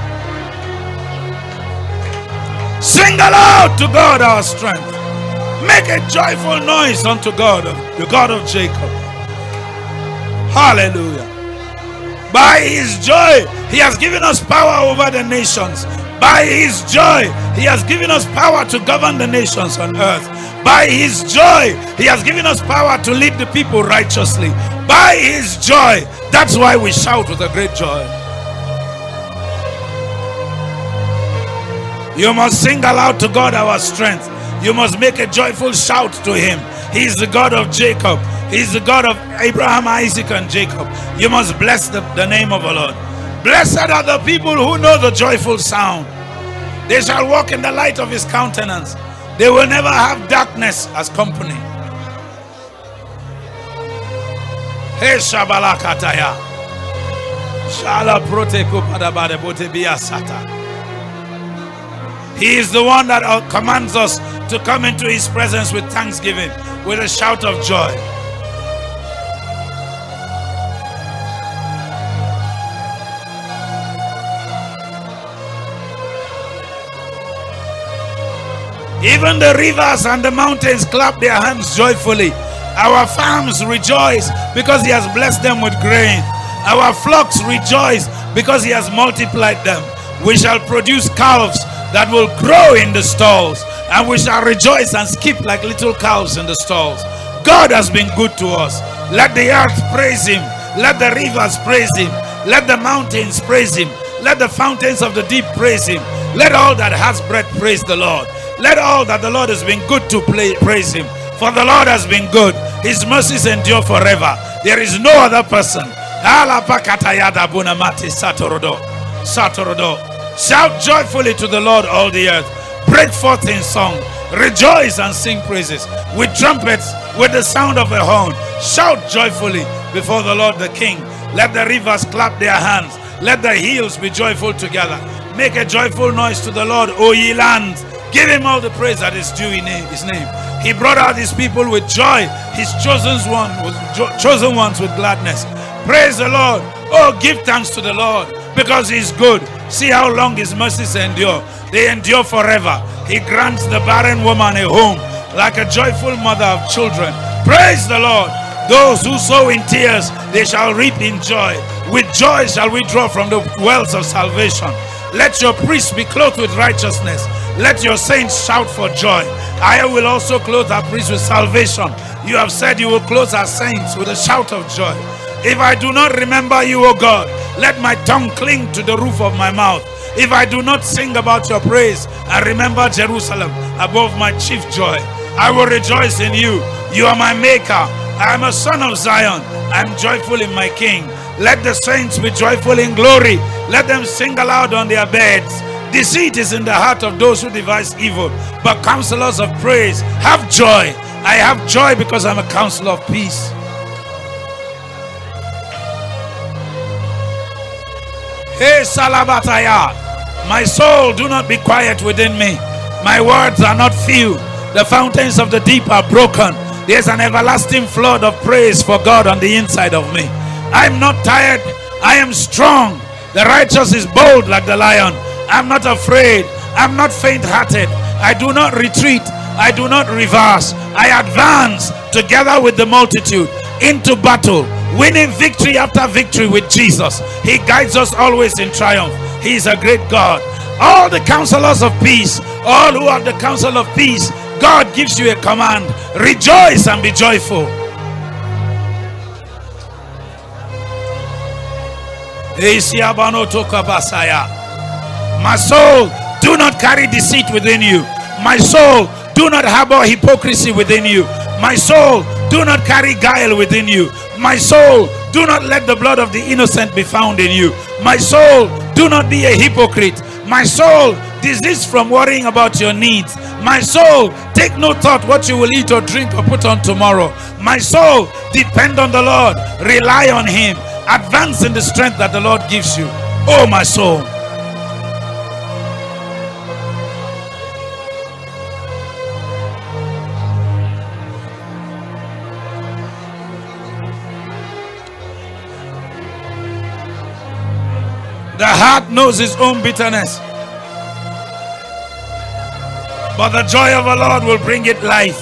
Sing aloud to God our strength. Make a joyful noise unto God, the God of Jacob. Hallelujah. By his joy, he has given us power over the nations. By his joy, he has given us power to govern the nations on earth. By his joy, he has given us power to lead the people righteously. By his joy, that's why we shout with a great joy. You must sing aloud to God our strength. You must make a joyful shout to him. He is the God of Jacob. He is the God of Abraham, Isaac, and Jacob. You must bless the name of the Lord. Blessed are the people who know the joyful sound. They shall walk in the light of his countenance. They will never have darkness as company. Hey Shabalakataya. Shala proteko padabade botebia sata. He is the one that commands us to come into his presence with thanksgiving, with a shout of joy. Even the rivers and the mountains clap their hands joyfully. Our farms rejoice because he has blessed them with grain. Our flocks rejoice because he has multiplied them. We shall produce calves that will grow in the stalls, and we shall rejoice and skip like little calves in the stalls. God has been good to us. Let the earth praise him. Let the rivers praise him. Let the mountains praise him. Let the fountains of the deep praise him. Let all that has breath praise the Lord. Let all that the Lord has been good to praise him. For the Lord has been good. His mercies endure forever. There is no other person. Shout joyfully to the Lord, all the earth. Break forth in song. Rejoice and sing praises. With trumpets, with the sound of a horn. Shout joyfully before the Lord the King. Let the rivers clap their hands. Let the hills be joyful together. Make a joyful noise to the Lord, O ye lands. Give him all the praise that is due in his name. He brought out his people with joy, his chosen ones with gladness. Praise the Lord. Oh, give thanks to the Lord, because he is good. See how long his mercies endure. They endure forever. He grants the barren woman a home, like a joyful mother of children. Praise the Lord. Those who sow in tears, they shall reap in joy. With joy shall we draw from the wells of salvation. Let your priests be clothed with righteousness. Let your saints shout for joy. I will also clothe our priests with salvation. You have said you will clothe our saints with a shout of joy. If I do not remember you, O God, let my tongue cling to the roof of my mouth. If I do not sing about your praise and remember Jerusalem above my chief joy, I will rejoice in you. You are my maker. I am a son of Zion. I am joyful in my King. Let the saints be joyful in glory. Let them sing aloud on their beds. Deceit is in the heart of those who devise evil, but counselors of praise have joy. I have joy because I'm a counselor of peace. Hey Salabataya, my soul, do not be quiet within me. My words are not few. The fountains of the deep are broken. There's an everlasting flood of praise for God on the inside of me. I'm not tired. I am strong. The righteous is bold like the lion. I'm not afraid. I'm not faint-hearted. I do not retreat. I do not reverse. I advance together with the multitude into battle, winning victory after victory with Jesus. He guides us always in triumph. He is a great God. All the counselors of peace, all who have the counsel of peace, God gives you a command. Rejoice and be joyful. My soul, do not carry deceit within you. My soul, do not harbor hypocrisy within you. My soul, do not carry guile within you. My soul, do not let the blood of the innocent be found in you. My soul, do not be a hypocrite. My soul, desist from worrying about your needs. My soul, take no thought what you will eat or drink or put on tomorrow. My soul, depend on the Lord. Rely on him. Advance in the strength that the Lord gives you. Oh, my soul. The heart knows its own bitterness, but the joy of the Lord will bring it life.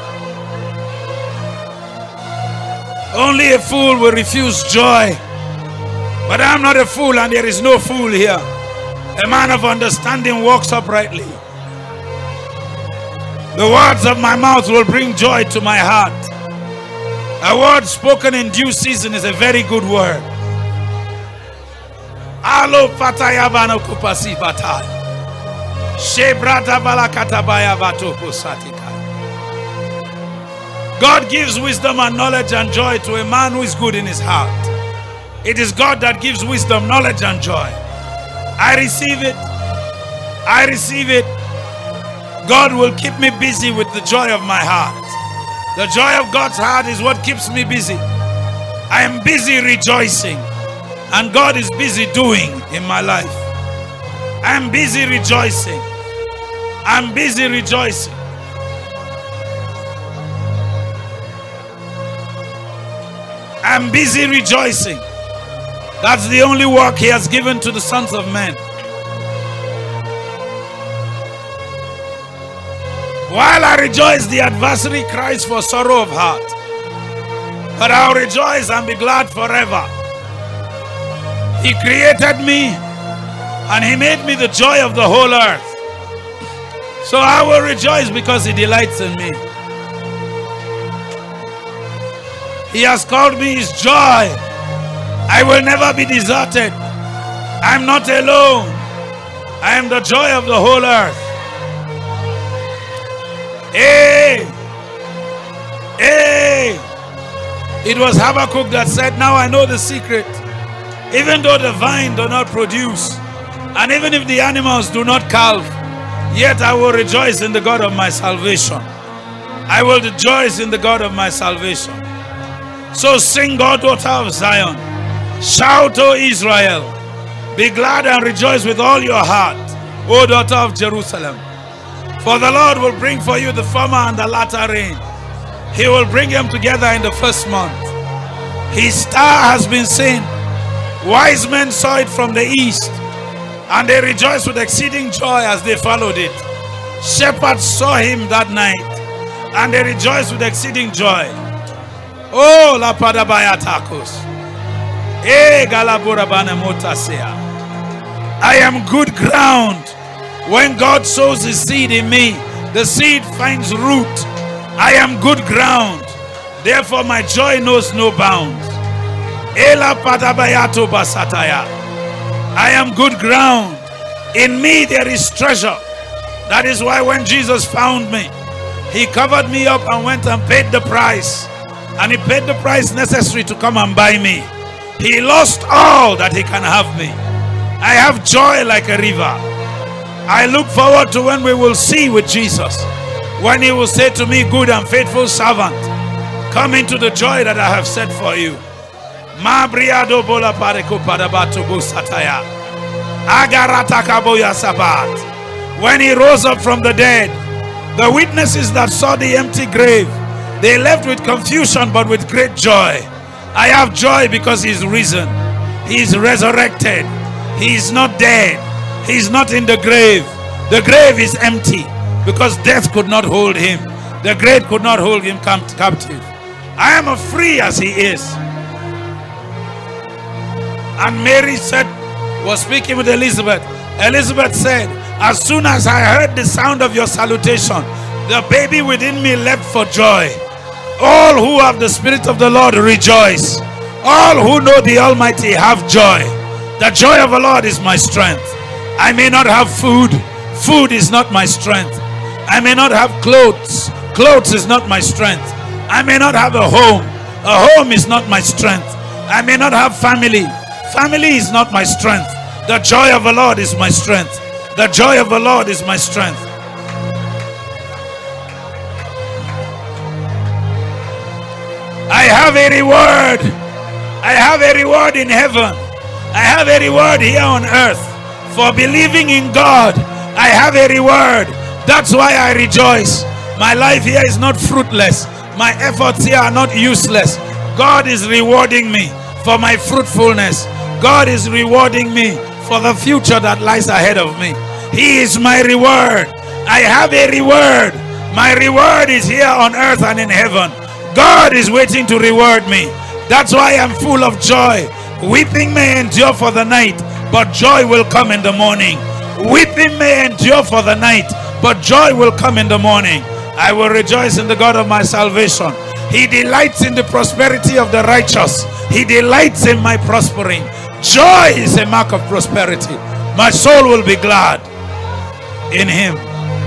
Only a fool will refuse joy. But I'm not a fool, and there is no fool here. A man of understanding walks uprightly. The words of my mouth will bring joy to my heart. A word spoken in due season is a very good word. Alo pataya bano kupasi pataya. Shebrata balakatabaya vatopo satika. God gives wisdom and knowledge and joy to a man who is good in his heart. It is God that gives wisdom, knowledge, and joy. I receive it. I receive it. God will keep me busy with the joy of my heart. The joy of God's heart is what keeps me busy. I am busy rejoicing, and God is busy doing in my life. I am busy rejoicing. I'm busy rejoicing. I'm busy rejoicing. That's the only work he has given to the sons of men. While I rejoice, the adversary cries for sorrow of heart. But I'll rejoice and be glad forever. He created me and He made me the joy of the whole earth. So I will rejoice because He delights in me. He has called me His joy. I will never be deserted. I'm not alone. I am the joy of the whole earth. Hey! Hey! It was Habakkuk that said, now I know the secret. Even though the vine do not produce, and even if the animals do not calve, yet I will rejoice in the God of my salvation. I will rejoice in the God of my salvation. So sing, O daughter of Zion. Shout, O Israel. Be glad and rejoice with all your heart, O daughter of Jerusalem. For the Lord will bring for you the former and the latter rain. He will bring them together in the first month. His star has been seen. Wise men saw it from the east, and they rejoiced with exceeding joy as they followed it. Shepherds saw him that night, and they rejoiced with exceeding joy. Oh, la padabaya tacos. Eh, galabura banemota sea. I am good ground. When God sows His seed in me, the seed finds root. I am good ground. Therefore my joy knows no bounds. Ela padabayato basataya. I am good ground. In me there is treasure. That is why when Jesus found me, He covered me up and went and paid the price. And He paid the price necessary to come and buy me. He lost all that He can have me. I have joy like a river. I look forward to when we will see with Jesus. When He will say to me, good and faithful servant, come into the joy that I have set for you. When He rose up from the dead, the witnesses that saw the empty grave, they left with confusion but with great joy. I have joy because He is risen. He is resurrected. He is not dead. He is not in the grave. The grave is empty because death could not hold Him. The grave could not hold Him captive. I am as free as He is. And Mary said, was speaking with Elizabeth. Elizabeth said, as soon as I heard the sound of your salutation, the baby within me leapt for joy. All who have the Spirit of the Lord rejoice. All who know the Almighty have joy. The joy of the Lord is my strength. I may not have food. Food is not my strength. I may not have clothes. Clothes is not my strength. I may not have a home. A home is not my strength. I may not have family. Family is not my strength. The joy of the Lord is my strength. The joy of the Lord is my strength. I have a reward. I have a reward in heaven. I have a reward here on earth. For believing in God, I have a reward. That's why I rejoice. My life here is not fruitless. My efforts here are not useless. God is rewarding me for my fruitfulness. God is rewarding me for the future that lies ahead of me. He is my reward. I have a reward. My reward is here on earth and in heaven. God is waiting to reward me. That's why I'm full of joy. Weeping may endure for the night, but joy will come in the morning. Weeping may endure for the night, but joy will come in the morning. I will rejoice in the God of my salvation. He delights in the prosperity of the righteous. He delights in my prospering. Joy is a mark of prosperity. My soul will be glad in Him.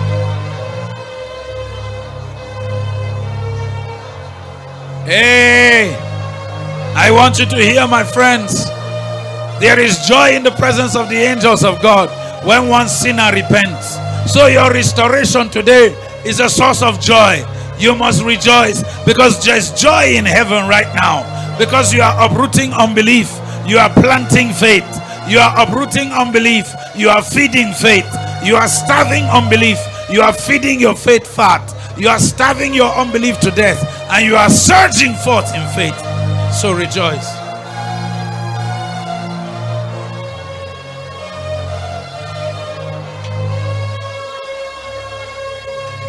Hey, I want you to hear, my friends. There is joy in the presence of the angels of God when one sinner repents. So your restoration today is a source of joy. You must rejoice because there's joy in heaven right now. Because you are uprooting unbelief. You are planting faith. You are uprooting unbelief. You are feeding faith. You are starving unbelief. You are feeding your faith fat. You are starving your unbelief to death. And you are surging forth in faith. So rejoice.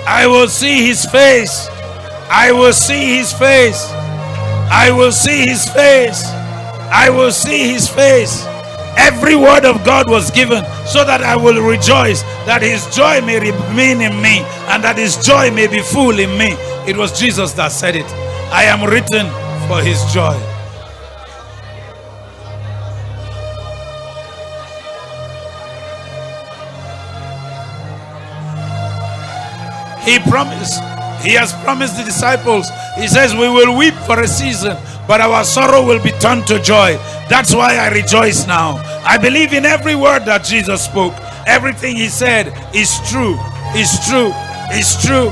I will see his face. I will see his face. I will see his face. I will see his face. Every word of God was given so that I will rejoice, that his joy may remain in me, and that his joy may be full in me. It was Jesus that said it. I am written for his joy. He promised. He has promised the disciples. He says we will weep for a season, but our sorrow will be turned to joy. That's why I rejoice now. I believe in every word that Jesus spoke. Everything he said is true, is true, is true.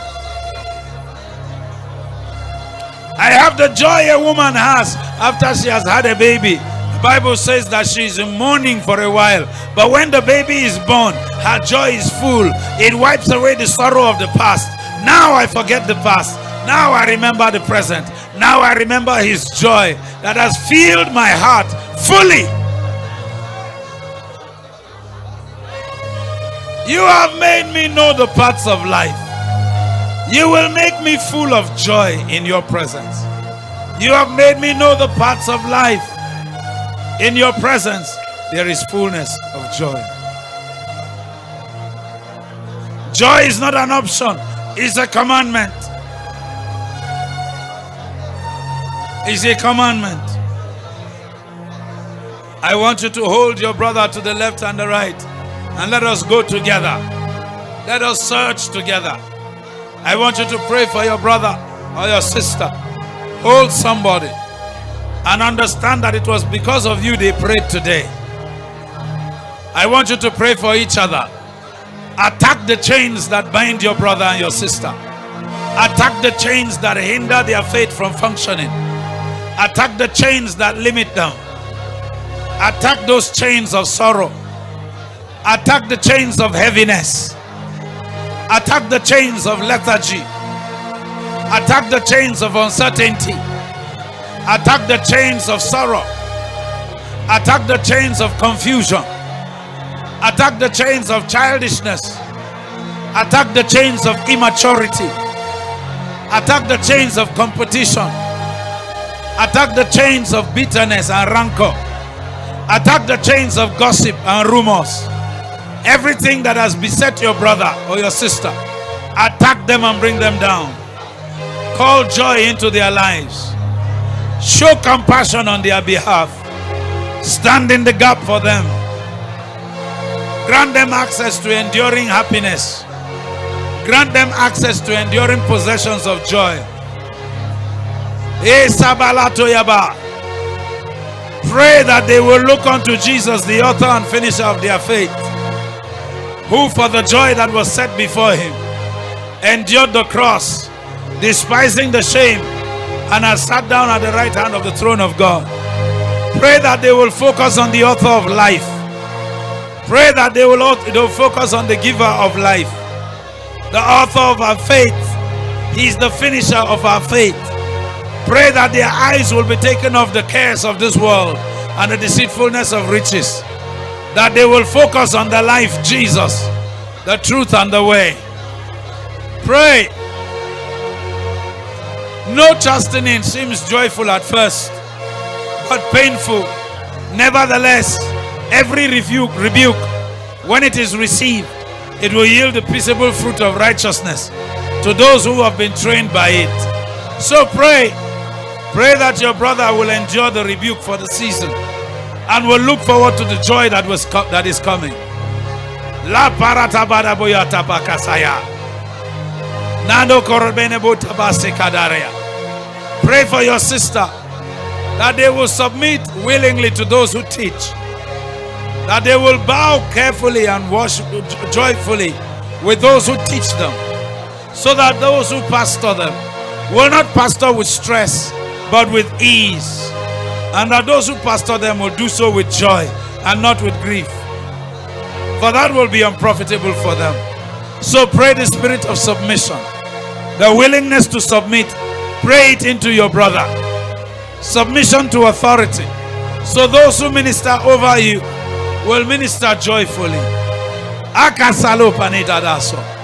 I have the joy a woman has after she has had a baby. The Bible says that she is in mourning for a while, but when the baby is born, her joy is full. It wipes away the sorrow of the past. Now I forget the past. Now I remember the present. Now I remember his joy that has filled my heart fully. You have made me know the paths of life. You will make me full of joy in your presence. You have made me know the paths of life. In your presence, there is fullness of joy. Joy is not an option, it's a commandment. It's a commandment. I want you to hold your brother to the left and the right, and let us go together. Let us search together. I want you to pray for your brother or your sister. Hold somebody and understand that it was because of you they prayed today. I want you to pray for each other. Attack the chains that bind your brother and your sister. Attack the chains that hinder their faith from functioning. Attack the chains that limit them. Attack those chains of sorrow. Attack the chains of heaviness. Attack the chains of lethargy. Attack the chains of uncertainty. Attack the chains of sorrow. Attack the chains of confusion. Attack the chains of childishness. Attack the chains of immaturity. Attack the chains of competition. Attack the chains of bitterness and rancor. Attack the chains of gossip and rumors. Everything that has beset your brother or your sister, attack them and bring them down. Call joy into their lives. Show compassion on their behalf. Stand in the gap for them. Grant them access to enduring happiness. Grant them access to enduring possessions of joy. Pray that they will look unto Jesus, the author and finisher of their faith, who for the joy that was set before him endured the cross, despising the shame, and has sat down at the right hand of the throne of God. Pray that they will focus on the author of life. Pray that they will focus on the giver of life, the author of our faith. He is the finisher of our faith. Pray that their eyes will be taken off the cares of this world and the deceitfulness of riches, that they will focus on the life, Jesus, the truth and the way. Pray. No chastening seems joyful at first, but painful. Nevertheless, every rebuke, when it is received, it will yield the peaceable fruit of righteousness to those who have been trained by it. So pray. Pray that your brother will endure the rebuke for the season and will look forward to the joy that is coming. La paratabada boyata bakasaya. Nando korbene botabase kadaria. Pray for your sister that they will submit willingly to those who teach, that they will bow carefully and worship joyfully with those who teach them, so that those who pastor them will not pastor with stress but with ease, and that those who pastor them will do so with joy and not with grief, for that will be unprofitable for them. So pray the spirit of submission, the willingness to submit. Pray it into your brother. Submission to authority, so those who minister over you will minister joyfully. Akasalo panidadaso.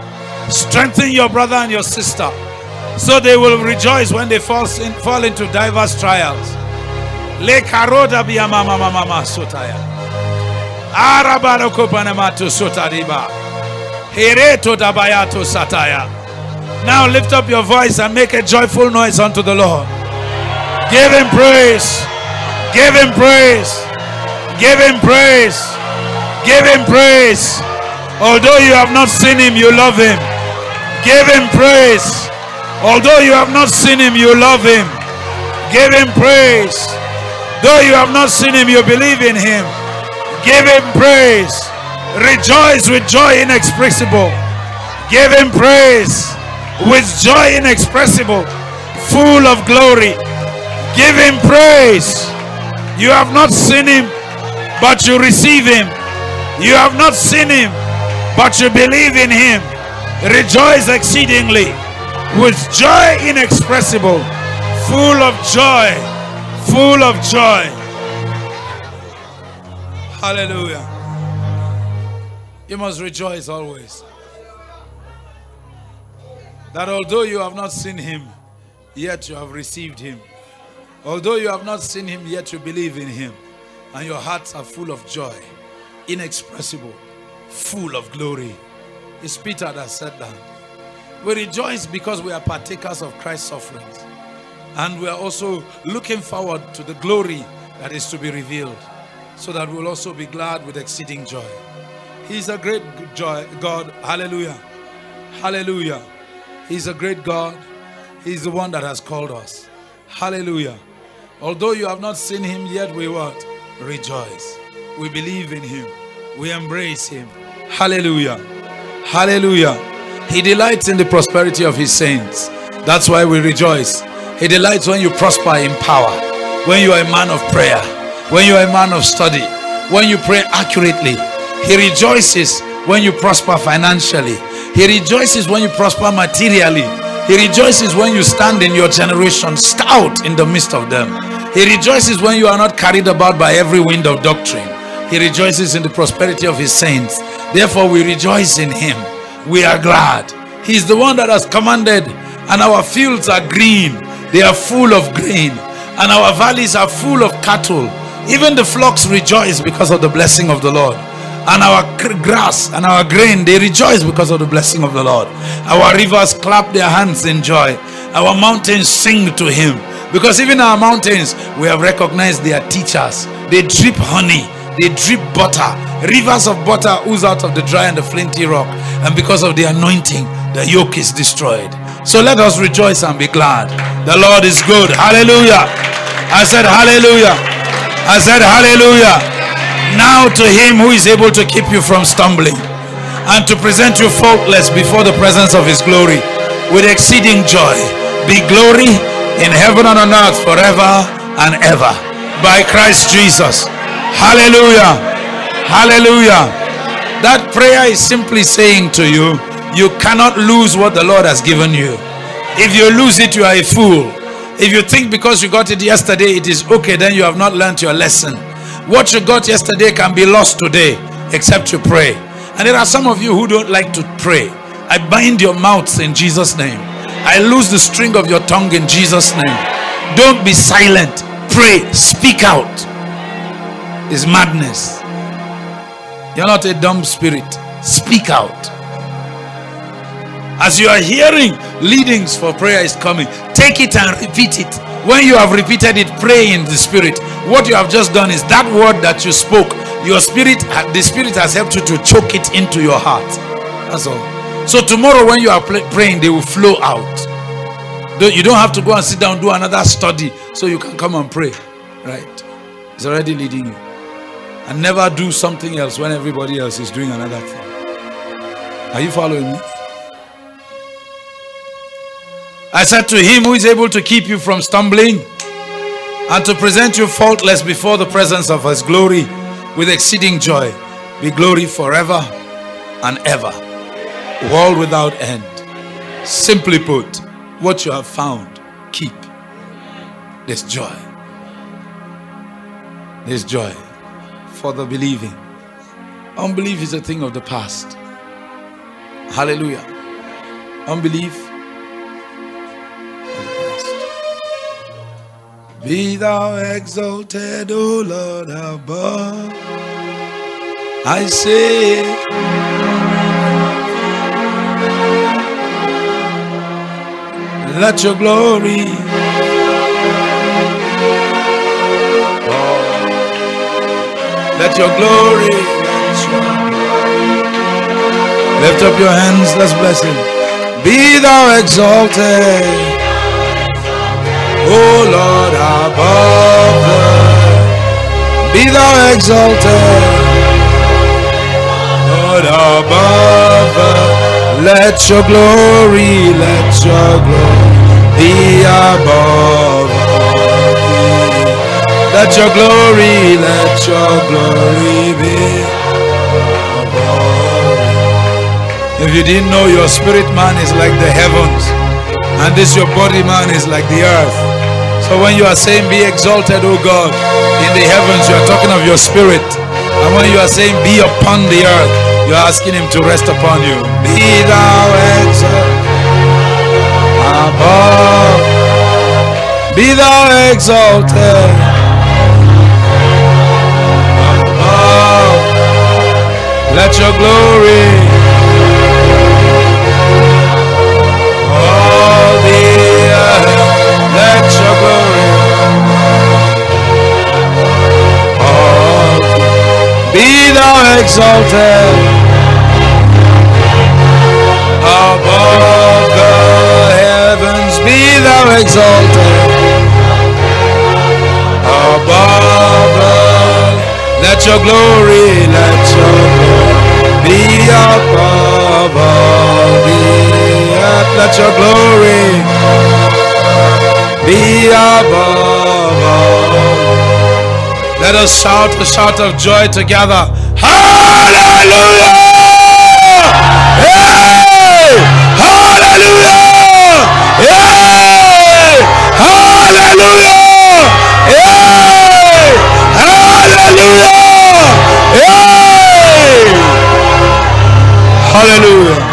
Strengthen your brother and your sister, so they will rejoice when they fall into diverse trials. Le karoda biya mama mama sotaya. Arabaro kopanamato sotariba. Hereto dabayato sataya. Now lift up your voice and make a joyful noise unto the Lord. Give him praise. Give him praise. Give him praise. Give him praise. Although you have not seen him, you love him. Give him praise. Although you have not seen him, you love him. Give him praise. Though you have not seen him, you believe in him. Give him praise. Rejoice with joy inexpressible. Give him praise with joy inexpressible, full of glory. Give him praise. You have not seen him, but you receive him. You have not seen him, but you believe in him. Rejoice exceedingly with joy inexpressible, full of joy, full of joy. Hallelujah. You must rejoice always. That although you have not seen him, yet you have received him. Although you have not seen him, yet you believe in him. And your hearts are full of joy, inexpressible, full of glory. It's Peter that said that. We rejoice because we are partakers of Christ's sufferings. And we are also looking forward to the glory that is to be revealed, so that we'll also be glad with exceeding joy. He's a great joy, God. Hallelujah. Hallelujah. He's a great God. He's the one that has called us. Hallelujah. Although you have not seen him, yet we what? Rejoice. We believe in him. We embrace him. Hallelujah. Hallelujah. He delights in the prosperity of his saints. That's why we rejoice. He delights when you prosper in power, when you are a man of prayer, when you are a man of study, when you pray accurately. He rejoices when you prosper financially. He rejoices when you prosper materially. He rejoices when you stand in your generation stout in the midst of them. He rejoices when you are not carried about by every wind of doctrine. He rejoices in the prosperity of his saints. Therefore we rejoice in him. We are glad. He's the one that has commanded, and our fields are green. They are full of grain, and our valleys are full of cattle. Even the flocks rejoice because of the blessing of the Lord. And our grass and our grain, they rejoice because of the blessing of the Lord. Our rivers clap their hands in joy. Our mountains sing to him. Because even our mountains, we have recognized they are teachers. They drip honey. They drip butter. Rivers of butter ooze out of the dry and the flinty rock. And because of the anointing, the yoke is destroyed. So let us rejoice and be glad. The Lord is good. Hallelujah. I said hallelujah. I said hallelujah. Now to him who is able to keep you from stumbling and to present you faultless before the presence of his glory with exceeding joy, be glory in heaven and on earth forever and ever, by Christ Jesus. Hallelujah. Hallelujah. That prayer is simply saying to you, you cannot lose what the Lord has given you. If you lose it, you are a fool. If you think because you got it yesterday it is okay, then you have not learned your lesson. What you got yesterday can be lost today, except you pray. And there are some of you who don't like to pray. I bind your mouths in Jesus' name. I loose the string of your tongue in Jesus' name. Don't be silent. Pray. Speak out. It's madness. You're not a dumb spirit. Speak out. As you are hearing leadings for prayer is coming, take it and repeat it. When you have repeated it, pray in the spirit. What you have just done is that word that you spoke, your spirit, the spirit has helped you to choke it into your heart. That's all. So tomorrow when you are praying, they will flow out. You don't have to go and sit down, do another study so you can come and pray. Right? It's already leading you. And never do something else when everybody else is doing another thing. Are you following me? I said to him who is able to keep you from stumbling and to present you faultless before the presence of his glory with exceeding joy, be glory forever and ever, world without end. Simply put, what you have found, keep. There's joy. There's joy for the believing. Unbelief is a thing of the past. Hallelujah. Unbelief. Be thou exalted, O Lord, above. I say, let your glory, let your glory, lift up your hands, let's bless him. Be thou exalted, O Lord, above the, be thou exalted, Lord, above the, let your glory be above thee. Let your glory be above thee. If you didn't know, your spirit man is like the heavens, and this your body man is like the earth. So when you are saying be exalted, O God, in the heavens, you are talking of your spirit. And when you are saying be upon the earth, you are asking him to rest upon you. Be thou exalted above. Be thou exalted above. Let your glory, all the earth, let your glory, all the, be thou exalted above the heavens, be thou exalted above the, let your glory be above all the earth, let your glory be above all. Let us shout a shout of joy together. Hallelujah! Hey! Hallelujah! Hey! Hallelujah! Hey! Hallelujah! Hey! Hallelujah!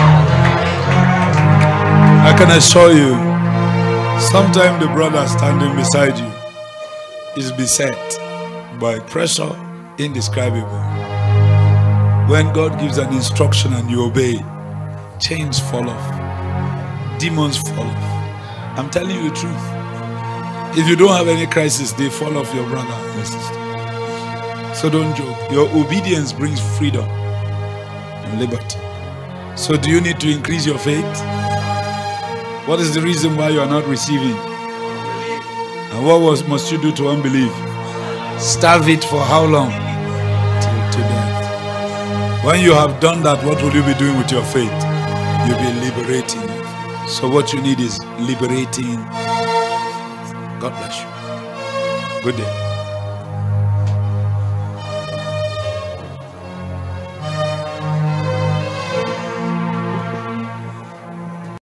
I can assure you, sometime the brother standing beside you is beset by pressure indescribable. When God gives an instruction and you obey, chains fall off, demons fall off. I'm telling you the truth. If you don't have any crisis, they fall off your brother and sister. So don't joke. Your obedience brings freedom and liberty. So do you need to increase your faith? What is the reason why you are not receiving? And what must you do to unbelief? Starve it for how long? Till death. When you have done that, what will you be doing with your faith? You'll be liberating. So what you need is liberating. God bless you. Good day.